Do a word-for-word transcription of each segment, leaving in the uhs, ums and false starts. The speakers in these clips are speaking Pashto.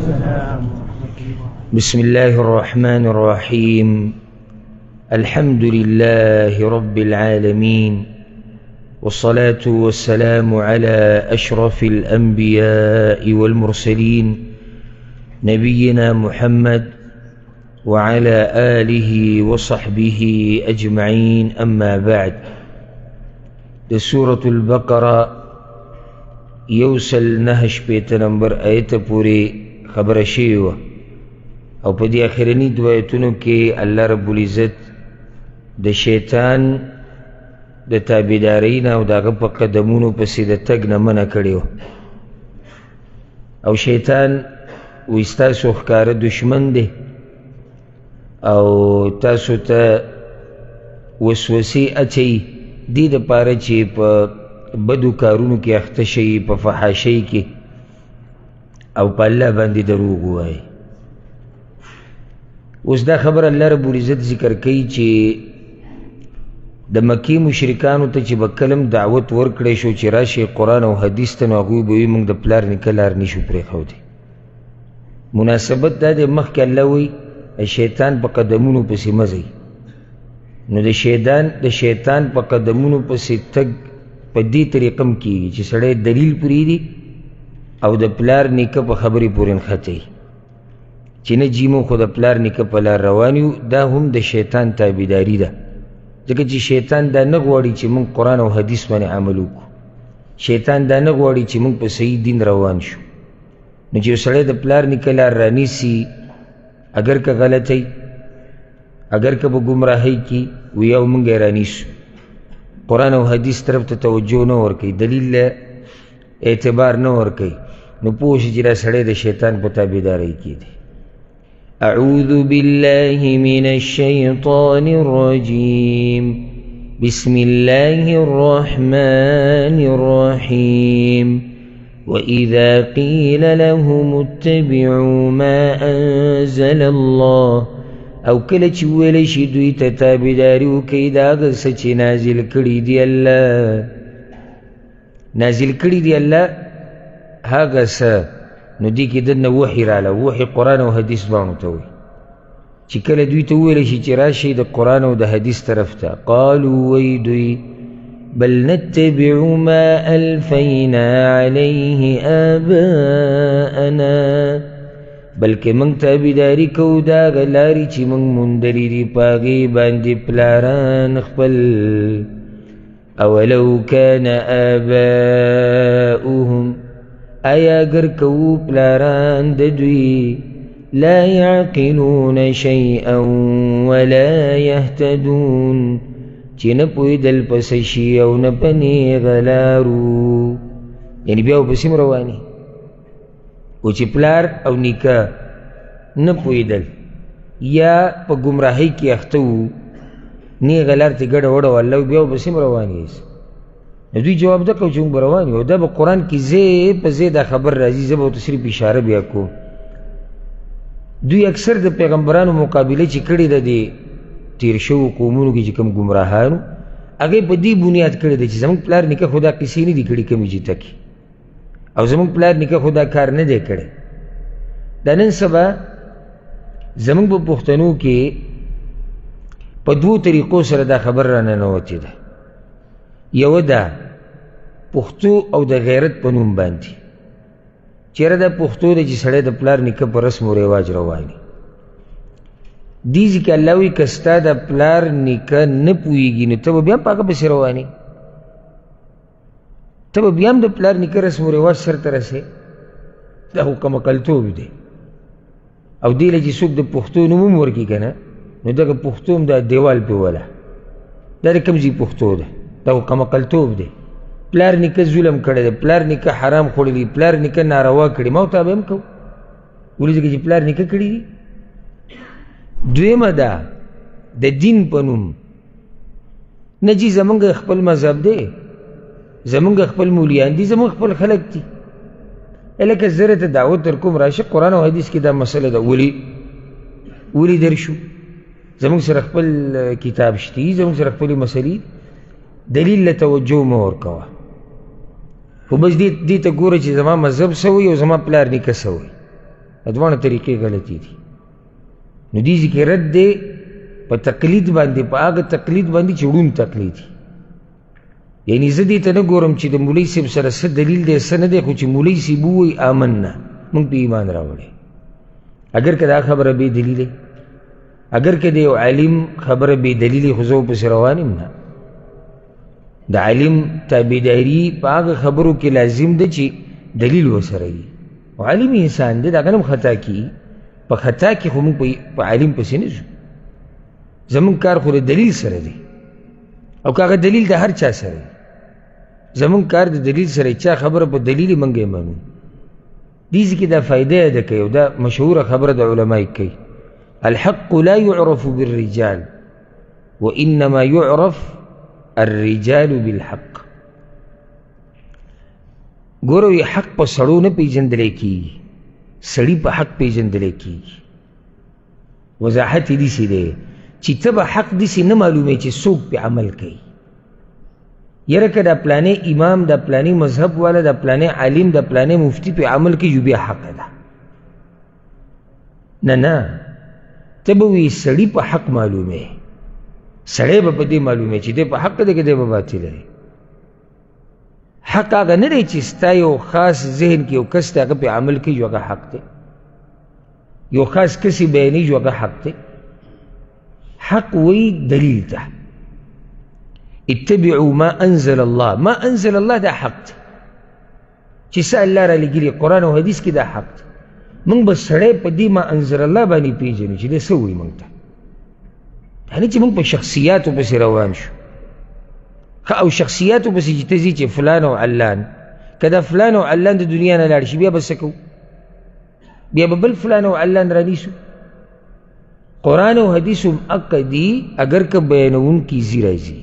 بسم الله الرحمن الرحيم. الحمد لله رب العالمين، والصلاة والسلام على أشرف الأنبياء والمرسلين نبينا محمد وعلى آله وصحبه أجمعين. أما بعد، سورة البقرة يوصل نهش بيت نمبر آية پوری خبر شیوه او پا دی آخرینی دو آیتونو که اللہ رب العزت د شیطان د تابیدارین او داغه پا قدمونو پسی د تگ نمنا کریو او شیطان ویستاسو خکار دشمن ده او تاسو تا وسوسی اچی دی د پاره چی پا بدو کارونو کی اختشی پا فحاشی کی او پا اللہ باندی دروغ ہوئی. اوس دا خبر اللہ رب العزت ذکر کئی چی د مکی مشرکانو ته چې بکلم دعوت ورکړی شو چې راشي قرآن او حدیث ته، نو هغوی به وي موږ د پلار نیکه لار نشو پرېښودی. مناسبت دا دی مخکې الله وایي شیطان په قدمونو پسې مه ځئ، نو د شیطان د شیطان په قدمونو پسې تګ په دې طریقه م کېږي چې سړی دلیل پرېږدي او د پلار نیکه په خبرې پورې نښتئ چې نه جی موږ خو د پلار نیکه په لار روان یو. دا هم د شیطان تابعداري ده، ځکه چې شیطان دا نه غواړي چې موږ قرآن او حدیث باندې عمل وکړو. شیطان دا نه غواړي چې موږ په صحیح دین روان شو. نو چې یو سړی د پلار نیکه لار رانیسي، اگر که غلطی اگر که به ګمراهۍ کې وي او موږ یې رانیسو، قرآن او حدیث طرف ته توجه نه ورکوي، دلیل اعتبار نه ورکوي، نو پوه شي چې دا سړی د شیطان په تابعدارۍ کې دی. أعوذ بالله من الشيطان الرجيم. بسم الله الرحمن الرحيم. وإذا قيل لهم اتبعوا ما أنزل الله، او کله چې ویل شي دوی ته تابعداري وکړئ د هغه څه چې نازل کړي دي الله نازل کړي دي الله هغه څه، نو دی کې دنه وحی راله، وحی قرآن او حدیث باندې ته وي چې کله دوی ته وویل شي چې راشي د قرآن او د حدیث طرف ته، قالوا وی دوی بل نتبع ما الفینا علیه آباءنا، بلکې موږ تابعداري کوو د هغه لارې چې موږ موندلي دي په هغې باندې پلاران خپل. اولو کان آباؤهم، آیا اگر کوو پلاران د دوی لا یعقلون شیئا ولا یهتدون، چې نه پوهېدل په څه شي او نه په نیغه لارو، یعنې بیا ورپسې م رواني او چې پلار او نیکه نه پوهېدل یا په ګمراهۍ کې اخته وو، نیغه لار ته ګډه وډه والله بیا ورپسې م روان یاست. نو دوی جواب ده کوو چې موږ به روان یو. دا به قرآن کې ځای په ځای دا خبر راځي، زه به ورته صرف اشاره بیا کوم. دوی اکثر د پیغمبرانو مقابله چې کړې ده د تیر شوو قومونو کې چې کوم ګمراهانو، هغې په دې بنیاد کړې ده چې زموږ پلار نیکه خو دا قصې نه دي کړي کمې جته کې، او زموږ پلار نیکه خو دا کار نه دی کړی. دا نن سبا زموږ په پښتنو کې په دوو طریقو سره دا خبر را ننوتې ده. یو دا پښتو او د غیرت په نوم باندې، چېرې دا پښتو دی چې سړی د پلار نیکه په رسم و رواج رواني. دې ځکه الله وایي که ستا د پلار نیکه نه پوهېږي نو ته به بیا هم په هغه پسې روانې، ته به بیا هم د پلار نیکه رسم و رواج سر ته رسې. دا خو کمعقلتوب دی. او دې له چې څوک د پښتو نوم هم ورکړي که نه، نو دغه پښتو هم دا دیوال پې وله، دا د کوم ځای پښتو ده؟ دا خو کمعقلتوب دی. پلار نیکه ظلم کړی دی، پلار نیکه حرام خوړلی، پلار نیکه ناروا کړي، ما ورته به هم کوو، ولې ځکه چې پلار نیکه کړي دي. دویمه ده د دین په نوم، نه جي زمونږ خپل مذهب دی، زمونږ خپل مولیان دي، زمونږ خپل خلک دي. لکه زه ته دعوت در کوم راشه قرآن او حدیث کې دا مسله ده، ولې ولې در شو؟ زمونږ سره خپل کتاب شته، زمونږ سره خپلې مسلې، دلیل له توجه مه ورکوه. خو بس دې ته ګوره چې زما مذهب څه وایي او زما پلار نیکه څه وایي. دوانه طریقې غلطی دي. نو دې ځکه رد دی په تقلید باندې، په هغه تقلید باندې چې ړوند تقلید دي. یعنی زه دې ته نه ګورم چې د مولوي صاحب سره څه دلیل دی څه نه دی، خو چې مولوي صاحب ووایي آمنا، موږ په ایمان راوړی. اگر که دا خبره بې دلیله، اگر که د یو عالم خبره بې دلیله، خو زه ورپسې روان یم نه. د عالم تابعداري په هغه خبرو کې لازم ده چې دلیل ورسره وي. او عالم انسان دی، د هغه نه هم خطا کېږي. په خطا کې خو موږ په عالم پسې نه ځو. زمونږ کار خو د دلیل سره دی، او که هغه دلیل د هر چا سره دی. زمونږ کار د دلیل سره، چا خبره په دلیل موږ یې منو. دې ځکه دا فایده یې ده کوي، او دا مشهوره خبره د علمای کوي: الحق لا يعرف بالرجال وإنما يعرف الرجال بالحق. ګورو یې حق په سړو نه پیژندلی کېږي، سړي په حق پیژندلی کېږي. وضاحت یې داسې دی چې ته به حق داسې نه معلومې چې څوک پې عمل کوي. یره که دا پلانې امام، دا پلانې مذهب والا، دا پلانې عالم، دا پلانې مفتی پې عمل کوي، جو بیا حق ده. نه نه، ته به وی سړي په حق معلومې، سړی به په دې معلومې چې دی په حق دی که دی په باطل دی. حق هغه نه دی چې ستا یو خاص ذهن کې یو کس دی هغه پې عمل کوي جو هغه حق دی، یو خاص کسی بیانوي جو هغه حق دی. حق وی دلیل ته اتبعوا ما انزل الله، ما انزل الله دا حق دی چې څه الله را لګلي قرآن او حدیث کې دا حق دی. موږ به سړی په دې ما انزل الله باندې پیژنو چې دی څه وایي موږ ته، یعنې چې موږ په شخصیاتو پسې روان شو. ښه، او شخصیاتو پسې چې ته ځي چې فلان او علان، که دا فلان او علان د دنیا نه لاړ شي بیا به څه کوو؟ بیا به بل فلان او علان رانیسو. قرآن او حدیث هم حق دي اگر که بیانونکي ځي راځي.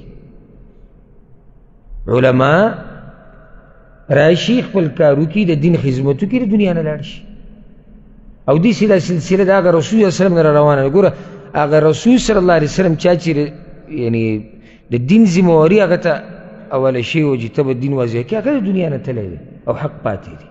علما راشي خپل کارو کې د دین خدمتو کې د دنیا نه لاړ شي. او دې دا سلسله د هغه رسول الله صلی الله علیه وسلم نه روانه ده. ګوره هغه رسول صلی الله علیه وسلم چا چې یعنی د دین ذمهواري هغه ته اوله شی و چې ته به دین واضح کړې، هغه د دنیا نه تللی دی او حق پاتې دی.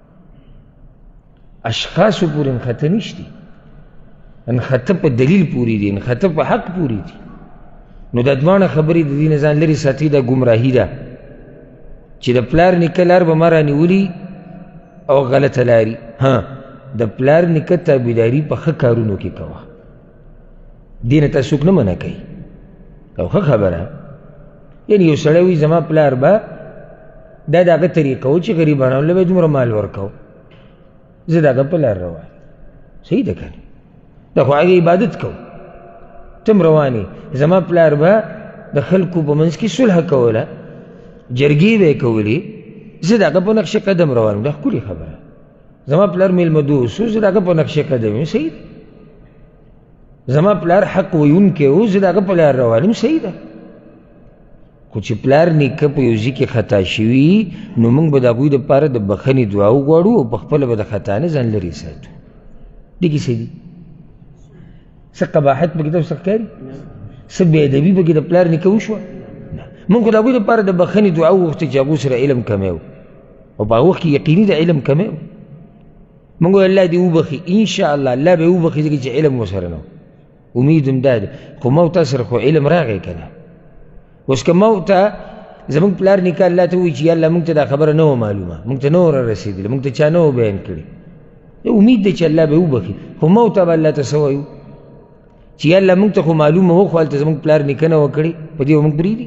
اشخاصو پورې نښته نشته، نښته په دلیل پورې دي، نښته په حق پورې دي. نو دا دواړه خبرې د دې نه ځان لرې ساتي، دا ګمراهي ده چې د پلار نیکه لار به ما رانیولي او غلطه لاري. ها، د پلار نیکه تابعداري په ښه کارونو کې کوه، دې نه ته څوک نه منع کوي. او ښه خبره، یعنې یو سړی وایي زما پلار به دا د هغه طریقه و چې غریبانو له به دومره مال ورکوو، زه د هغه په لار روان. صحیح ده که نه؟ دا خو هغه عبادت کوو، تم روانې. زما پلار به د خلکو په منځ کې صلح کوله، جرګې به یې کولې، زه د هغه په نقش قدم روان یم. دا ښکلې خبره. زما پلار میلمه دوست و، زه د هغه په نقش قدم یم. صحیح ده. زما پلار حق ویونکی و، زه د هغه په لار روان یم. صحیح ده. خو چې پلار نیکه په یو ځای کې خطا شوي، نو موږ به د هغوی دپاره د بخښنې دعا وغواړو او په خپله به د خطا نه ځان لرې ساتو. دې کې څه دي؟ څه قباحت پکې ته څه ښکاري؟ څه بېادبي پکې د پلار نیکه وشوه؟ موږ خو د هغوی دپاره د بخښنې دعا وغوښتې چې هغوی سره علم کمی و، او په هغه وخت کې یقیني د علم کمی و. موږ وایو الله دې وبخي، انشاءالله الله به یې وبخي ځکه چې علم ورسره نه و. امید هم دا ده. خو ما او تا سره خو علم راغی که نه؟ اوس که ما او ته زمونږ پلار نیکه الله ته ووایي چې یا الله موږ ته دا خبره نه وه معلومه، موږ ته نه وه رارسېدلې، موږ ته چا نه وه بیان کړې، امید دی چې الله به یې وبخي. خو ما او ته به الله ته څه وایو چې یا الله موږ ته خو معلومه وه، خو هلته زمونږ پلار نیکه نه وه کړې، په دې به موږ پرېږدي؟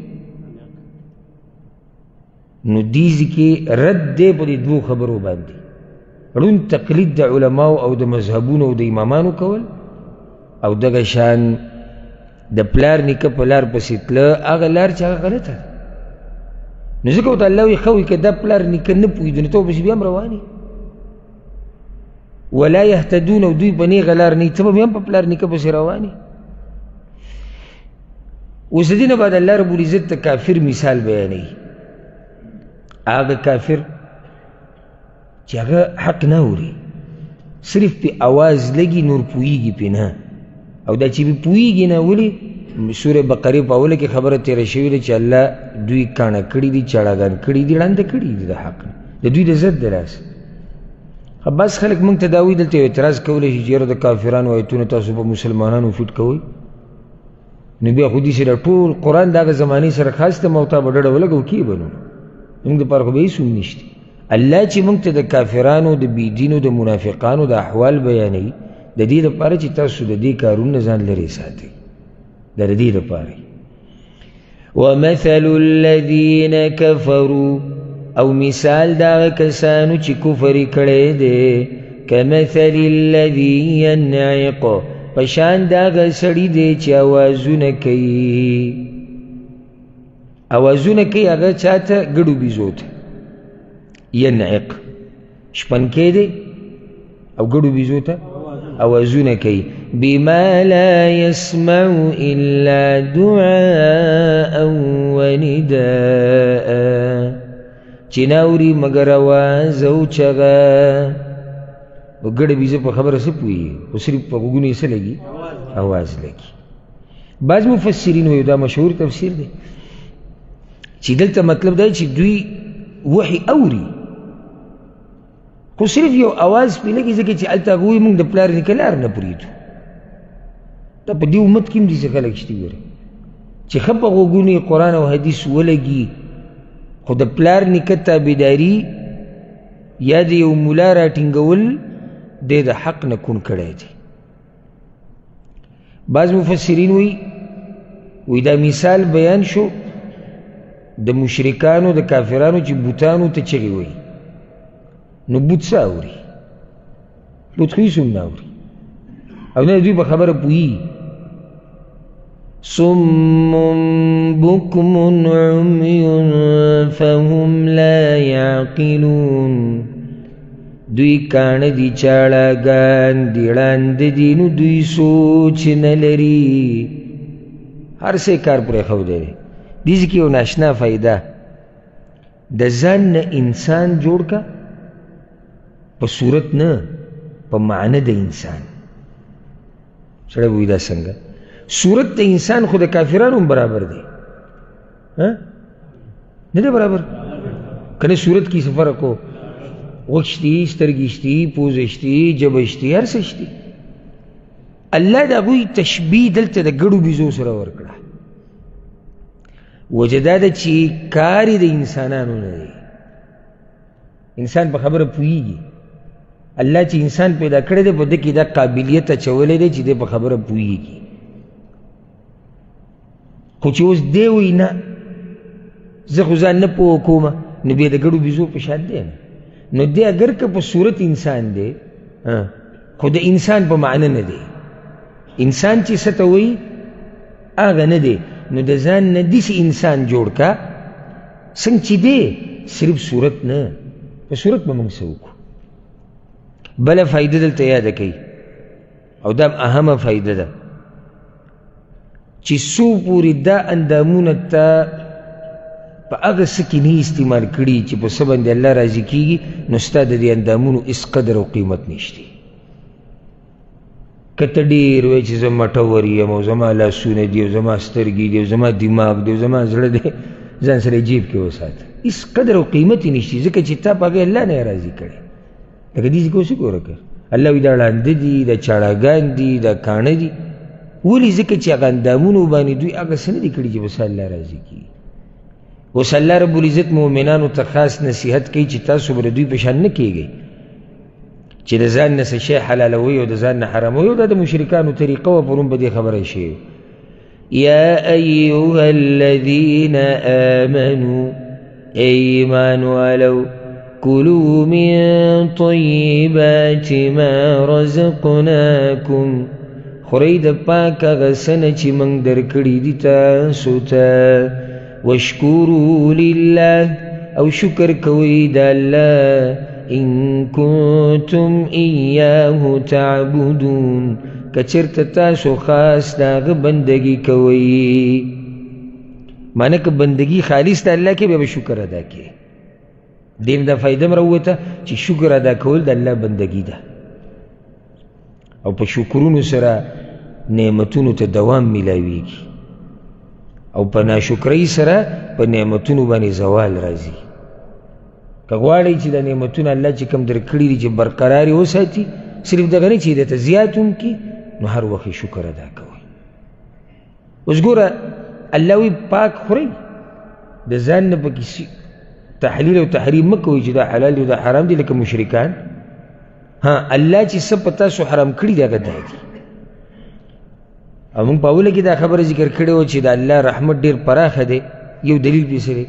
نو دې ځکې رد دی په دې دوو خبرو باندې. ړوند تقلید د علماو او د مذهبونو او د امامانو کول، او دغه شان د پلار نیکه په لار پسې تله، هغه لار چې هغه غلطه ده. نو ځکه ورته الله وایي ښه وایي که دا پلار نیکه نه پوهېدو نو ته ورپسې بیا هم روان یې. ولا یهتدون، او دوی په نیغه لار نه، ته به بیا هم په پلار نیکه پسې روان یې. اوس د دې نه بعد الله رب العزت ته کافر مثال بیانوي. هغه کافر چې هغه حق نه اوري، صرف پې اواز لګي، نور پوهېږي پې نه. او دا چې پې پوهېږي نه، ولې؟ سورې بقرې په اوله کې خبره تېره شوې ده چې الله دوی کاڼه کړي دي، چاړهګان کړي دي، ړانده کړي دي د حق نه، د دوی د ضد د لاس. بس خلک موږ ته دا وایي دلته یو اعتراض کولی شي چې یاره د کافرانو آیتونه تاسو په مسلمانانو فټ کوئ، نو بیا خو دې سره ټول قرآن د هغه زمانې سره خاص ته موتا به ډډه ولګو کیې به نو موږ دپاره خو به هېڅ هم نشته. الله چې موږ ته د کافرانو د بېدینو د منافقانو د احوال بیانوي د دې دپاره چې تاسو د دې کارونه ځان لرې ساتئ، دا د دې دپاره. ومثل الذین کفروا، او مثال دا کسانو چې کفر کړی دی، کمثل الذی ینعق، پشان دا سړي دی چې اوازونه کوي. اوازونه کوي هغه چاته؟ ګډو بیزو ته. ینعق شپنکی دی او ګډو بیزو ته اوازونه کوي. بما لا يسمع الا دعاء ونداء، چې ناوري مگر اواز او چغه. او ګډه بیزه په خبره څه پوهېږي، خو صرف په غوږونو یې څه لګي؟ اواز لګي. بعض مفسرین وایي دا مشهور تفسیر دی چې دلته مطلب دا چې دوی وحي اوري خو صرف یو اواز پې لګي، ځکه چې هلته هغه وایي موږ د پلار نیکه لار نه پرېږدو. دا په دې امت کې هم داسې خلک شته ګورې چې ښه په غوږونو یې قرآن او حدیث ولګي، خو د پلار نیکه تابعداري یا د یو ملا راټینګول دی د حق نه کون کړی دی. بعض مفسرین وی وی دا مثال بیان شو د مشرکانو د کافرانو چې بوتانو ته چغې وی، نو بوت څه اوري؟ بوت خو هېڅ هم نه اوري او نه دوی په خبره پوهېږي. صم بكم عمي فهم لا يعقلون، دوی کاڼه دي چاړهګان دي ړانده دي نو دوی سوچ نه لري. هر څه کار پرېښودی دی. دې کې یو ناشنا فایده، د ځان نه انسان جوړ که په صورت نه په معنی د انسان. سړی به وایي دا څنګه؟ صورت د انسان خو د کافرانو هم برابر دی، نه دی برابر؟ که نه صورت کې څه فرق و؟ غوږ شتي، سترګې شتي، پوزه شتي، ژبه شتي، هر څه شتي. الله د هغوی تشبیه دلته د ګډو بیزو سره ورکړه. وجه دا ده چې کار یې د انسانانو نه دی. انسان په خبره پوهېږي. الله چې انسان پیدا کړی دی په ده کې دا قابلیت اچولی دی چې دی په خبره پوهېږي. خو چې اوس دی وایي نه زه خو ځان نه پوه کومه، نو بیا د ګډو بیزو په شان دی نه. نو دی اگر که په صورت انسان دی خو د انسان په معنی نه دی. انسان چې څه ته وایي هغه نه دی. نو د ځان نه داسې انسان جوړ که څنګه چې دی، صرف صورت نه، په صورت به موږ څه وکړو. بله فایده دلته یاده کوي او دا اهمه فایده ده چې څو پورې دا اندامونه ته په هغه څه کې نه استعمال کړي چې په څه باندې الله راضي کېږي، نو ستا د دې اندامونو هېڅ قدر او قیمت نشته. که ته ډېر وایې چې زه مټور یم او زما لاسونه دي او زما سترګې دي او زما دماغ دی او زما زړه دی، ځان سره یې جیب کې وساته، هېڅ قدر او قیمت یې نشته، ځکه چې تا په هغې الله نه یې راضي کړی. لکه دې کې اوس وګوره که الله وایي دا ړانده دي، دا چاړهګان دي، دا کاڼه دي. ولې؟ ځکه چې هغه اندامونو باندې دوی هغه څه نه دي کړي چې بس الله راضي کېږي. اوس الله رب العزت مؤمنانو ته خاص نصیحت کوي چې تاسو به د دوی په شان نه کېږئ چې د ځان نه څه شی حلالوئ او د ځان نه حراموئ. او دا د مشرکانو طریقه وه، پرون به دې خبره شوې. یا ایها الذین آمنوا، ای ایمان والو، کلوا من طیبات ما رزقناکم، خورئ د پاک هغه څه نه چې موږ درکړي دي تاسو ته. واشکروا لله، او شکر کوئ د الله، ان کنتم ایاه تعبدون، که چېرته تاسو خاص د هغه بندګي کوئ. معنی که بندګي خالص د الله کې بیا به شکر ادا کړئ. دې دا فایده م راووته چې شکر ادا کول د الله بندګي ده، او په شکرونو سره نعمتونو ته دوام میلاویږي، او په ناشکرۍ سره په نعمتونو باندې زوال راځي. که غواړئ چې د نعمتونه الله چې کوم درکړي دي چې برقرار یې وساتي، صرف دغه نه چې درته زیات هم کړي، نو هر وخت شکر ادا کوئ. اوس ګوره الله وی پاک خورئ، د ځان نه پکې تحلیل او تحریم مه کوئ چې دا حلال دی او دا حرام دی لکه مشرکان. ها الله چې څه په تاسو حرام کړي دي هغه دا دي. او موږ په اوله کې دا خبره ذکر کړې وه چې د الله رحمت ډېر پراخه دی. یو دلیل پې څه دی؟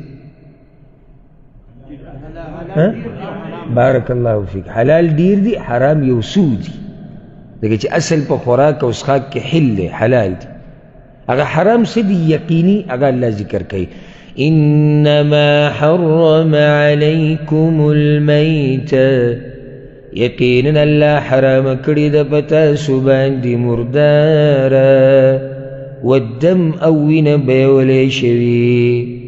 بارک الله فیک. حلال ډیر دی، حرام یو څو دي. ځکه چې اصل په خوراک او څښاک کې حل دی، حلال دی. هغه حرام څه دي یقیني، هغه الله ذکر کوي. انما حرم علیکم المیت، یقینا الله حرام کړي د په تاسو باندې مرداره، والدم او وینه بیولې شوي.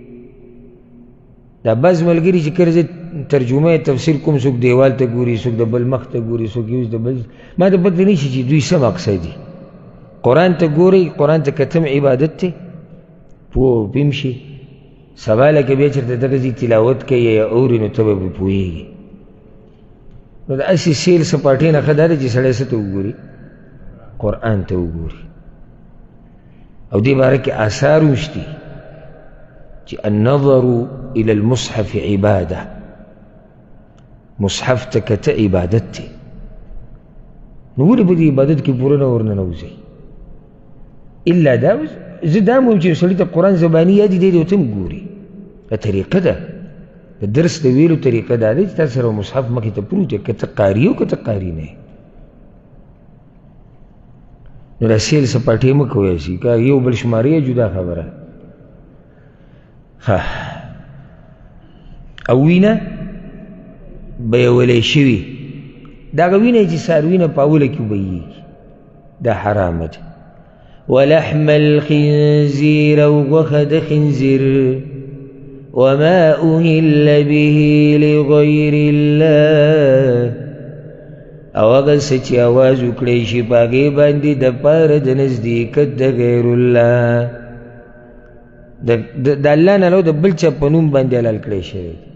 دا بعض ملګري چې کله زه ترجمه تفسیر کوم، څوک دیوال ته ګوري، څوک د بل مخ ته ګوري، څوک یوز د بل، ما ته پته نه شي چې دوی څه مقصد دي. قرآن ته ګورئ، قرآن ته کتم عبادت دی، پوه پیم شي. سبا لکه بیا چېرته دغه ځي تلاوت کوي یا اوري نو ته به پرې پوهېږي. نو د هسې سیل سپاټۍ نه ښه دا ده چې سړی څه ته وګوري؟ قرآن ته وګوري. او دې باره کې آثار هم شته چې النظر الى المصحف عباده، مصحف ته کته عبادت دی. نو ولې په دې عبادت کې پوره نه ورننوځئ؟ الا دا زه دا مهم چې سړي ته قرآن زباني یادي دی ورته هم ګوري. دا طریقه ده، د درس د ویلو طریقه دا دی چې تا سره مصحف مخې ته پروت دی، که ته قاري او که ته قاري نه یې. نو دا سیل سپاټې مه کوی شي، که یو بل شمارې جدا خبره. ها او وینه بیولې شوي، دغه وینه چې څاروینه په اوله کې وبهیږي دا حرامه ده. ولحم الخنزیر او غوښه د خنزیر، وما أهل به لغیر الله، او هغه څه چې آواز وکړی شي په هغې باندې د پاره د نزدېکت د غیر الله، د الله نه علاوه د بل چا په نوم باندې حلال کړی شوی دی،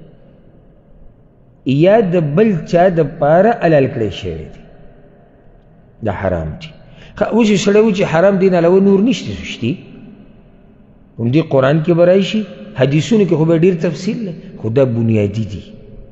یا د بل چا د پاره حلال کړی شوی دی، دا حرام دی. اوس یې سړی و چې حرام دین علاوه نور نشته شتي، همدې قرآن کې به راشي، حدیثونو کې خو به ډېر تفصیل دی، خو دا بنیادي دي.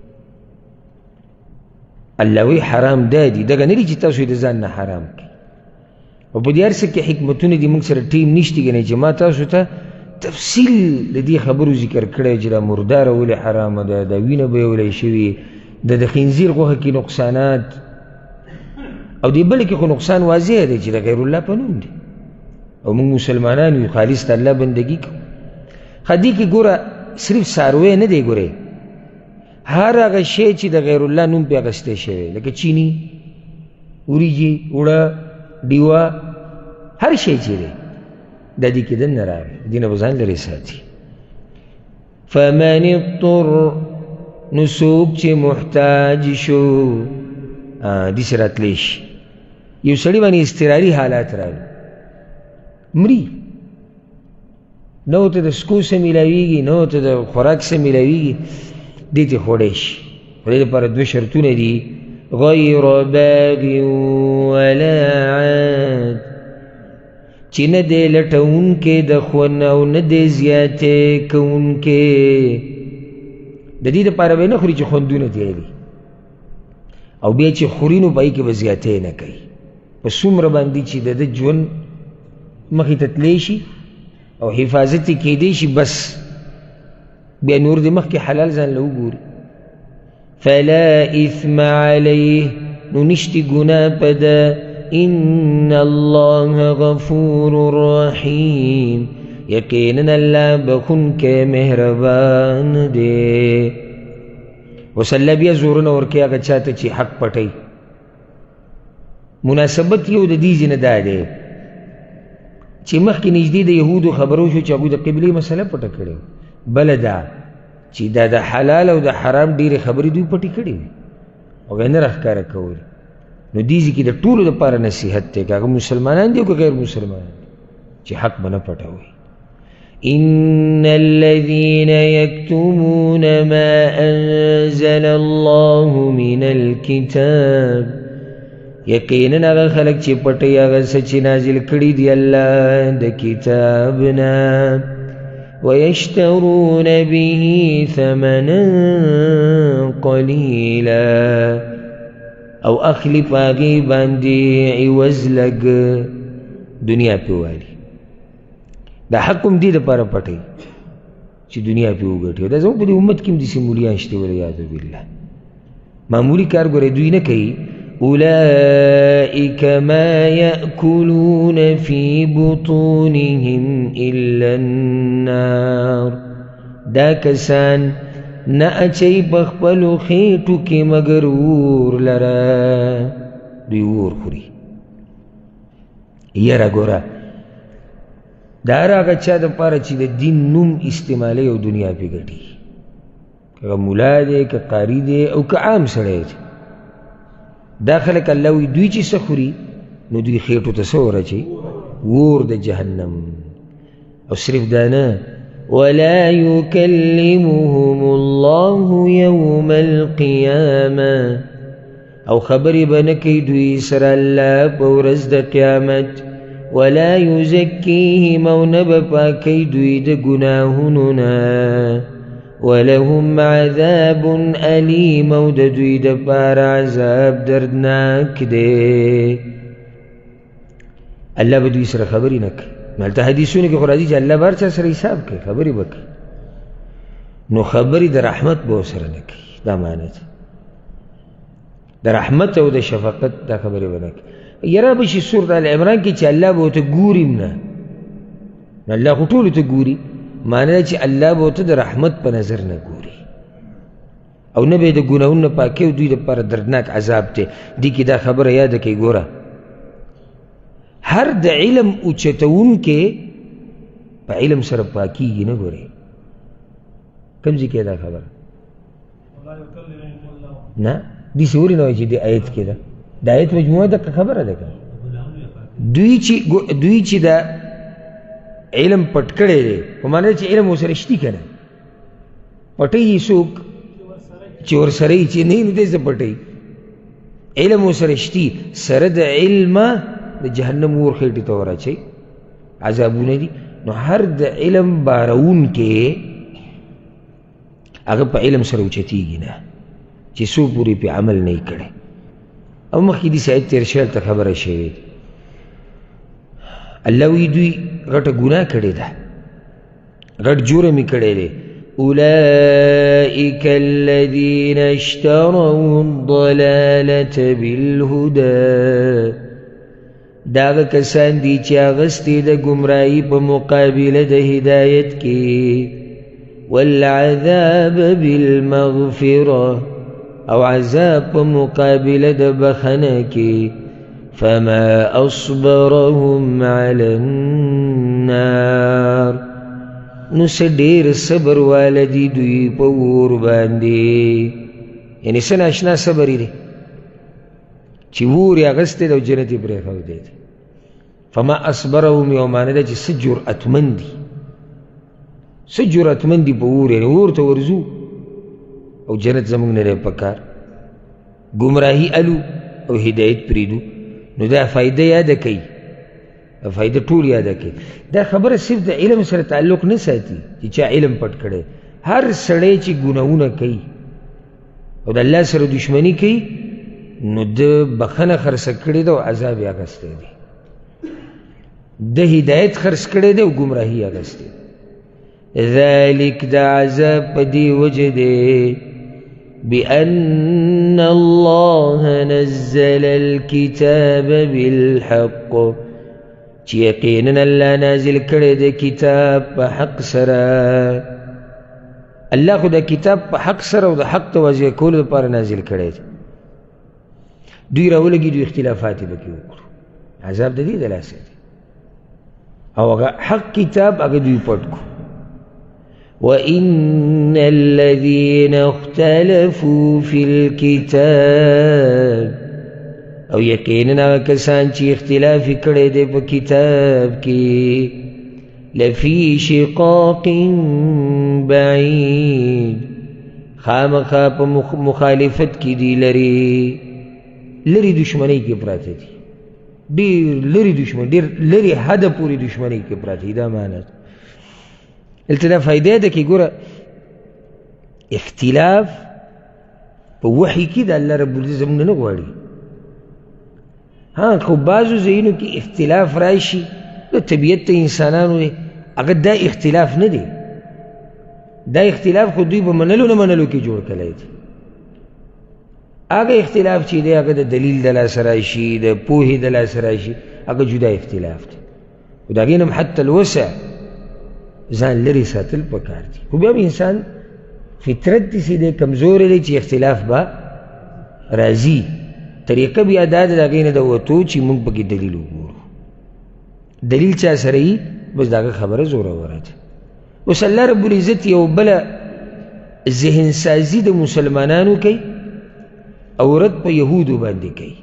الله وی حرام دا دي، دغه نه دي چې تاسو یې د ځان نه حرام کړي. او په دې هر څه کې حکمتونه دي، موږ سره ټیم نشته کنه چې ما تاسو ته تفصیل د دې خبرو ذکر کړی چې دا مرداره ولې حرامه ده، دا وینه بیولې شوي، د د خنزیر غوښه کې نقصانات، او دې بلې کې خو نقصان واضح دی چې د غیر الله په نوم دی، او موږ مسلمانان یو، خالص د الله بندګي کوو. ښه دې کې ګوره صرف څاروی نه دی، ګورئ هر هغه شی چې د غیر الله نوم پې اخیستی شوی، لکه چینی، وریجې، اوړه، ډیوه، هر شی چې دی دا دې کې دننه راغی، دې نه به ځان لرې ساتي. فمن اضطر، نو څوک چې محتاج شو، داسې راتلی شي یو سړي باندې اضطراري حالات راغلي، مري، نه ورته د څکو څه میلاویږي، نه ورته د خوراک څه میلاویږي، دې ته خوړی شي. په دې لپاره دوه شرطونه دي، غیر باغ ولا عاد، چې نه دی لټونکی د خونه او نه دی زیاتې کوونکی. د دې دپاره به یې نه خوري چې خوندونه دی، او بیا چې خوري نو په هغې کې به زیاتې نه کوي، په څومره باندې چې د ده ژوند مخې ته تلی شي او حفاظت یې کیدی شي، بس بیا نور د مخکې حلال ځان له وګوري. فلا اثم علیه، نو نشتی ګناه په ده، ان الله غفور رحیم، یقینا الله بخونکی مهربان دی. اوس الله بیا زورونه ورکوي هغه چا ته چې حق پټوي. مناسبت یو د دې ځینې دا دی چې مخکې نږدې د یهودو خبرو شو چې هغوی د قبلې مسله پټه کړې، بله دا چې دا د حلال او د حرام ډېرې خبرې دوی پټې کړې وي او یې نه راښکاره کولې. نو دې ځای کې د ټولو دپاره نصیحت دی، که هغه مسلمانان دي او که غیر مسلمانان دي، چې حق به نه پټوئ. إن الذين يكتمون ما أنزل الله من الكتاب یقینا هغه خلق چې پټي هغه سچ نازل کړي دی الله د کتابنا ويشترون به ثمنا قليلا او اخلی پاگی باندی عوض لگ دنیا پیوالی دا حقم دی دا پارا پٹی چی دنیا پیو گٹی دا زمان پا دی امت کم دیسی مولیان شتی ولی یادو باللہ معمولی کار گو رہے دوی نکئی اولئک ما یأکلون فی بطونهم الا النار دا کسان نا اچھئی بخبلو خیٹو کی مگر وور لرا دوی وور خوری یرا گورا دارا اگا چا دا پارا چی دا دین نوم استعمالی او دنیا پی گٹی که مولا دے که قاری دے او که عام سڑے دے دا خلق اللہ وی دوی چی سخوری نو دوی خیٹو تصورا چی وور دا جہنم او صرف دانا ولا يكلمهم الله يوم القيامة او خبر بنكي دوي سر الله بورز دا قيامت ولا يزكيهم او نبپاكي دوي دا گناهننا ولهم عذاب أليم او دا دوي دا پار عذاب دردناك دے اللہ بدوی سر خبری نک مالتا حدیثونه که خورازی چه اللہ بار چا سر حساب که خبری بکی نو خبری در رحمت بو سر نکی دا معنی در رحمت او در شفقت دا خبری بنکی یرا بشی سورت آل عمران که چه اللہ بو تا گوریم نا اللہ خطولو تا گوری معنی دا چه اللہ بو تا در رحمت پا نظر نگوری او نبی دا گناهون پاکی و دوی دا پار دردناک عذاب تے دی که دا خبر یاد که گورا ہر د علم اوچتون کے پا علم سر پاکی گی نہ گورے کم جی کہ دا خبر نا دی سوری نوی چی دی آیت کے دا دا آیت مجموعہ دا خبر دا دوی چی دا علم پٹکڑے دے ومانا چی علم وہ سرشتی کنا پٹی جی سوک چی ور سرئی چی نہیں ندے سے پٹی علم وہ سرشتی سرد علم دا جہنم ور خیٹی تورا چی عذابونه دی نو هر دا علم بارون کے اگر پا علم سر اوچتی گی نا چی سو پوری پی عمل نہیں کرے او مخی دی سایت تیر شیل تا خبر شوید اللہ وی دوی غٹ گناہ کردے دا غٹ جرمی کردے دے اولئک الذین اشتروا الضلالة بالهدى داغ کسان دی چی آغستی دا گمرائی پا مقابل دا ہدایت کی والعذاب بالمغفرة او عذاب پا مقابل دا بخنا کی فما اصبرهم على النار نس دیر صبر والدی دوی پا وور باندی یعنی سن اشنا صبری دی چی ووری اغسطی دا جنتی بریخو دیدی فما اصبرهم یومانه دا چی سجر اتمندی سجر اتمندی پا ووری یعنی وور تا ورزو او جنت زمانگ نرے پکار گمراہی الو او ہدایت پریدو نو دا فائدہ یادا کئی فائدہ طول یادا کئی دا خبر صرف دا علم سر تعلق نساتی چی چا علم پٹ کڑے ہر سڑے چی گناہونا کئی او دا اللہ سر دشمنی کئی نو دا بخن خرس کردے دا و عذاب آگستے دی دا ہدایت خرس کردے دا و گمراہی آگستے ذالک دا عذاب پا دی وجدے بأن الله نزل الكتاب بالحق چی یقیناً اللہ نازل کردے کتاب پا حق سرا اللہ خدا کتاب پا حق سرا و دا حق توازی کول دا پارا نازل کردے دوی راو لگی دوی اختلافاتی بکی وکرو عذاب دا دی دلاسه دی او اگا حق کتاب اگا دوی پڑھ کو وَإِنَّ الَّذِينَ اخْتَلَفُوا فِي الْكِتَابِ او یقیناً آگا کسان چی اختلافی کردے پا کتاب کی لفی شقاق بعید خامخا پا مخالفت کی دی لری لری دشمنی کی پراته دی دیر لری دشمن دیر لری حد پوری دشمنی کی پراته دی دا معنی التدا فائده ده کی گورا اختلاف پا وحی کی دا اللہ رب العزت زمونه نغواری ہاں خو بعضو زینو کی اختلاف رائشی دا طبیعت تا انسانانو ہے اگر دا اختلاف ندی دا اختلاف خود دوی با منلو نمنلو کی جوڑ کلائی دی اگر اختلاف چی دے اگر دا دلیل دلا سرائشی دا پوہی دلا سرائشی اگر جدا اختلاف دی و دا گینم حتی الوسع زان لری ساتل پکار دی خو بیام انسان فطرت تی دے کمزور لے چی اختلاف با رازی طریقہ بھی ادا دا گین دا وطو چی منگ پکی دلیلو گورو دلیل چا سرائی بس دا خبر زورا ورد بس اللہ رب العزت یو بلا ذہن سازی دا مسلمانانو کئی اورد پا یہودو باندے کئی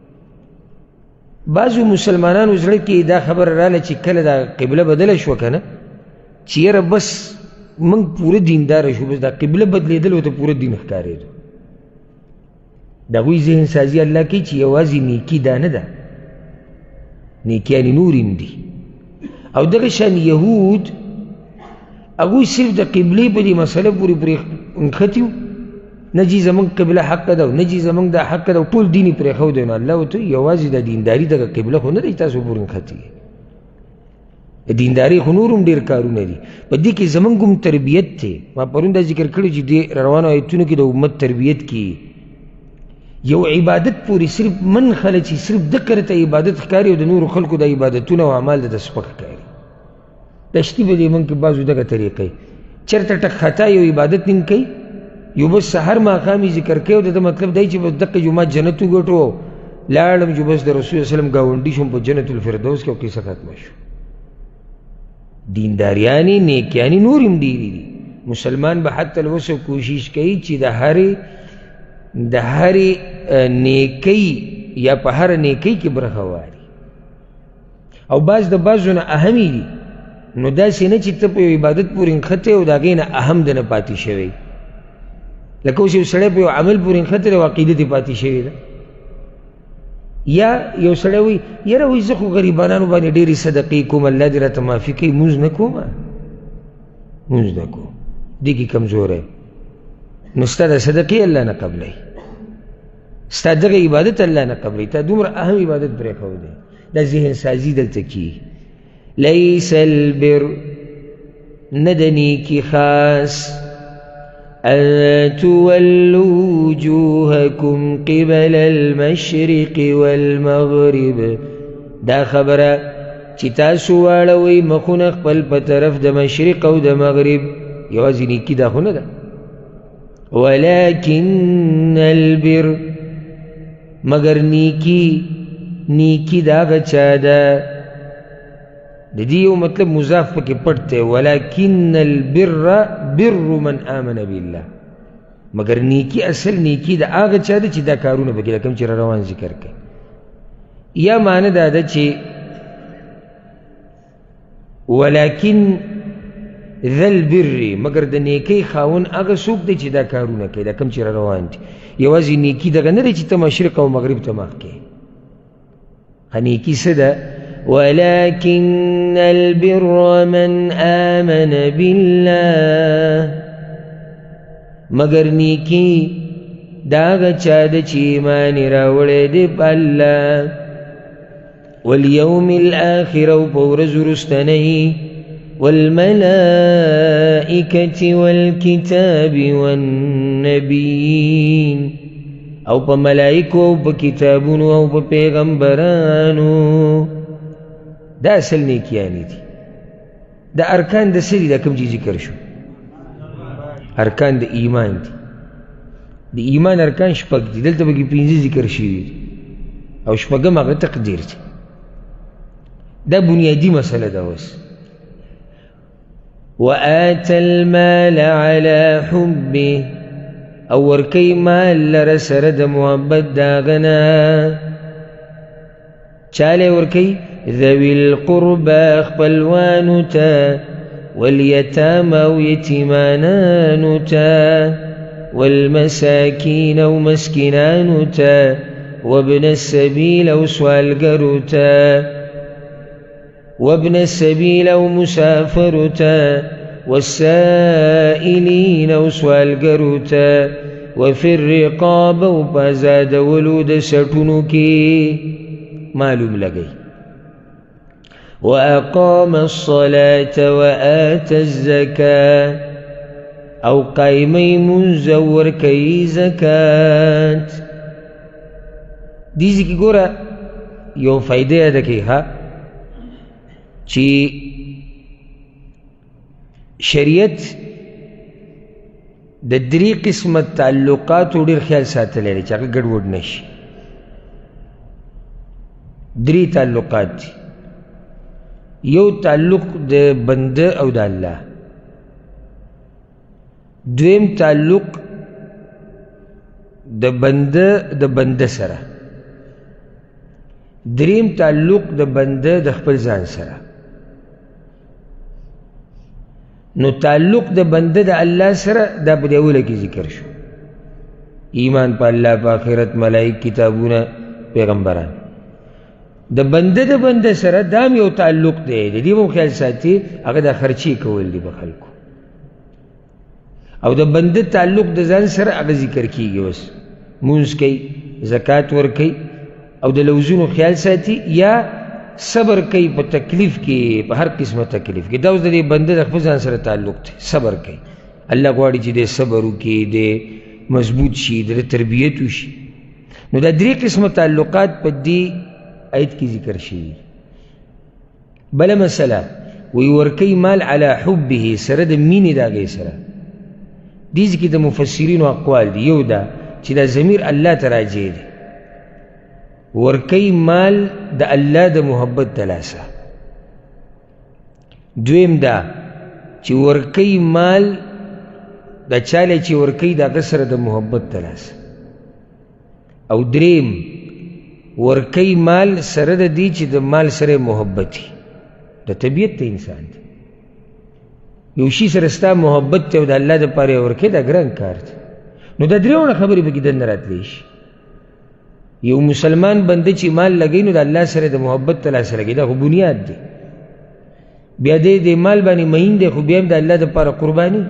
بعضو مسلمانانو زرکی دا خبر رالا چی کل دا قبلہ بدل شو کنا چی یرا بس منگ پورا دیندار شو بس دا قبلہ بدلی دل و تا پورا دین اخکاری دو دا غوی ذہن سازی اللہ کی چی یوازی نیکی دا ندا نیکیانی نوریم دی او دغشان یهود اگوی صرف دا قبلی پا دی مسئلہ پوری پوری انخطیو نجی زمان قبلہ حق داو نجی زمان دا حق داو طول دینی پوری خود دینا اللہ تو یوازی دا دینداری دا قبلہ خود ندای تاسو پوری انخطی دینداری خنورم دیر کارو ندی پا دی که زمان گم تربیت تے ما پرون دا ذکر کرو چی دی روانو آیتونو کی دا امت تربیت کی یو عبادت پوری صرف من خلچی صرف دکرتا عبادت خکاری و دا نور خلقو دا عبادتون و عمال دا سپک خکاری دشتی بلی من که بازو دکا طریقی چرتا تک خطا یو عبادت نم کئی یو بس سحر ماقامی ذکر کئی و دا مطلب دای چی بس دکا جو ما جنتو گوٹو لارم جو بس دا رسول اللہ علیہ وسلم گاونڈی شم پا جنت الفردوس کے قصہ ختم شو دینداریانی نیکیانی نورم دیری دی مسلمان با حتی الوسو کوشش کئی چی دا ہری دا ہری نیکی یا پا ہر نیکی کی برخواری او باز دا بازو نا اہمی دی نو دا سینا چی تا پا عبادت پور انخطے و دا غینا اہم دا نا پاتی شوی لکو سی سڑے پا عمل پور انخطے و عقیدت پاتی شوی دا یا یو سڑے ہوئی یرا ہوئی زخو غریبانانو بانی دیری صدقی کوم اللہ دی را تمافی کئی موز نکو ما موز نکو دیکی کمزور ہے نستا دا صدقی اللہ نا قبلی ستا دا عبادت اللہ نا قبلی تا دومر اہم عبادت برے خود دے دا ذہن سازی دلتا کی لیس البر ندنی کی خاص أن تولوا وجوهكم قبل المشرق والمغرب دا خبره چی تاسو واړوئ مخونه خپل په طرف د مشرق او د مغرب یوازې نیکي دا خو نه ده ولكن البر مگر نیکی نیکی دا غچا ده د دې یو مطلب مضاف پکې پټ دی ولكن البر بر من آمن بالله مگر نیکی اصل نیکی دا هغه چا ده چې دا کارونه پکې کوم چې روان ذکر کوي یا معنی دا ده چې ولكن ذا البر مگر د نیکی خاون هغه څوک دی چې دا کارونه کوي دا کوم چې روان دي یوازې نیکی دغه نه دی چې ته مشرق او مغرب ته مخ کې نیکی څه ده ولكن البر من آمن بالله مگر نیکی داغ چاد چی ایمان راوڑے دے پا اللہ والیوم الآخر و پورز رستنی والملائکة والکتاب والنبیین او پا ملائکو او پا کتابونو او پا پیغمبرانو دا اصل نیکیانی دی دا ارکان دا سری دا کم چی ذکر شو ارکان دا ایمان دی دا ایمان ارکان شپک دی دلتا بکی پینزی ذکر شوی دی او شپکم اگر تقدیر دی دا بنیادی مسئلہ دا وس وآت المال على حبه او ورکی مال لرسر دا محبت دا غنا چالے ورکی ذوي القربى خپلوانو ته واليتامى او یتیمانانو ته والمساکین او مسکینانو ته وابن السبیل او سوالګرو ته وابن السبیل او مسافرو ته والسائلین او سوالګرو ته وفي الرقاب او پازادولو د سټونو کې معلوم لګئ وأقام الصلاة وآت الزكاة او قائمی منزور کئی زکاة دیزی کی گورا یو فائدہ ادا کی ها چی شریعت د دری قسمت تعلقات ډیر خیال ساتلی دی چې هغه ګډوډ نشي دری تعلقات دی یو تعلق د بنده او د الله دویم تعلق د بنده د بنده سره دریم تعلق د بنده د خپل ځان سره نو تعلق د بنده د الله سره دا په اوله کې ذکر شو ایمان په الله په آخرت ملائک کتابونه پیغمبران د بنده د بنده سره دا یو تعلق دی د دې مو خیال ساتي هغه د خرچي کول دي په خلکو او د بنده تعلق د ځان سره هغه ذکر کیږي اوس مونږ کوي زکات ور کوي او د لوزونو خیال ساتي یا صبر کوي په تکلیف کې په هر قسمه تکلیف کې دا اوس د دې بنده د خپل ځان سره تعلق دی صبر کوي الله غواړي چې د صبر وکړي د مضبوط شي د تربیت وشي نو دا درې قسمه تعلقات په دې آیت کی ذکر شي بل مسئله وی ورکی مال علی حبه سره د مینې د هغې سره دې کې د مفسرینو اقوال دي یو دا چې دا ضمیر الله ته راجع دی ورکی مال د الله د محبت د لاسه دویم دا چې ورکی مال د چاله چې ورکی د هغه سره د محبت د لاسه او دریم ورکی مال سره د دې چې د مال سره محبتي د طبیعت ته انسان دی یو شي سره ستا محبت ته او د الله دپاره ورکې دا ګران کار دی نو دا درېونه خبرې پکې دننه راتلی شي یو مسلمان بنده چې مال لګوي نو د الله سره د محبت ته لاسه لګوي دا خو بنیاد دی بیا دی د مال باندې مین دی خو بیا هم د الله دپاره قرباني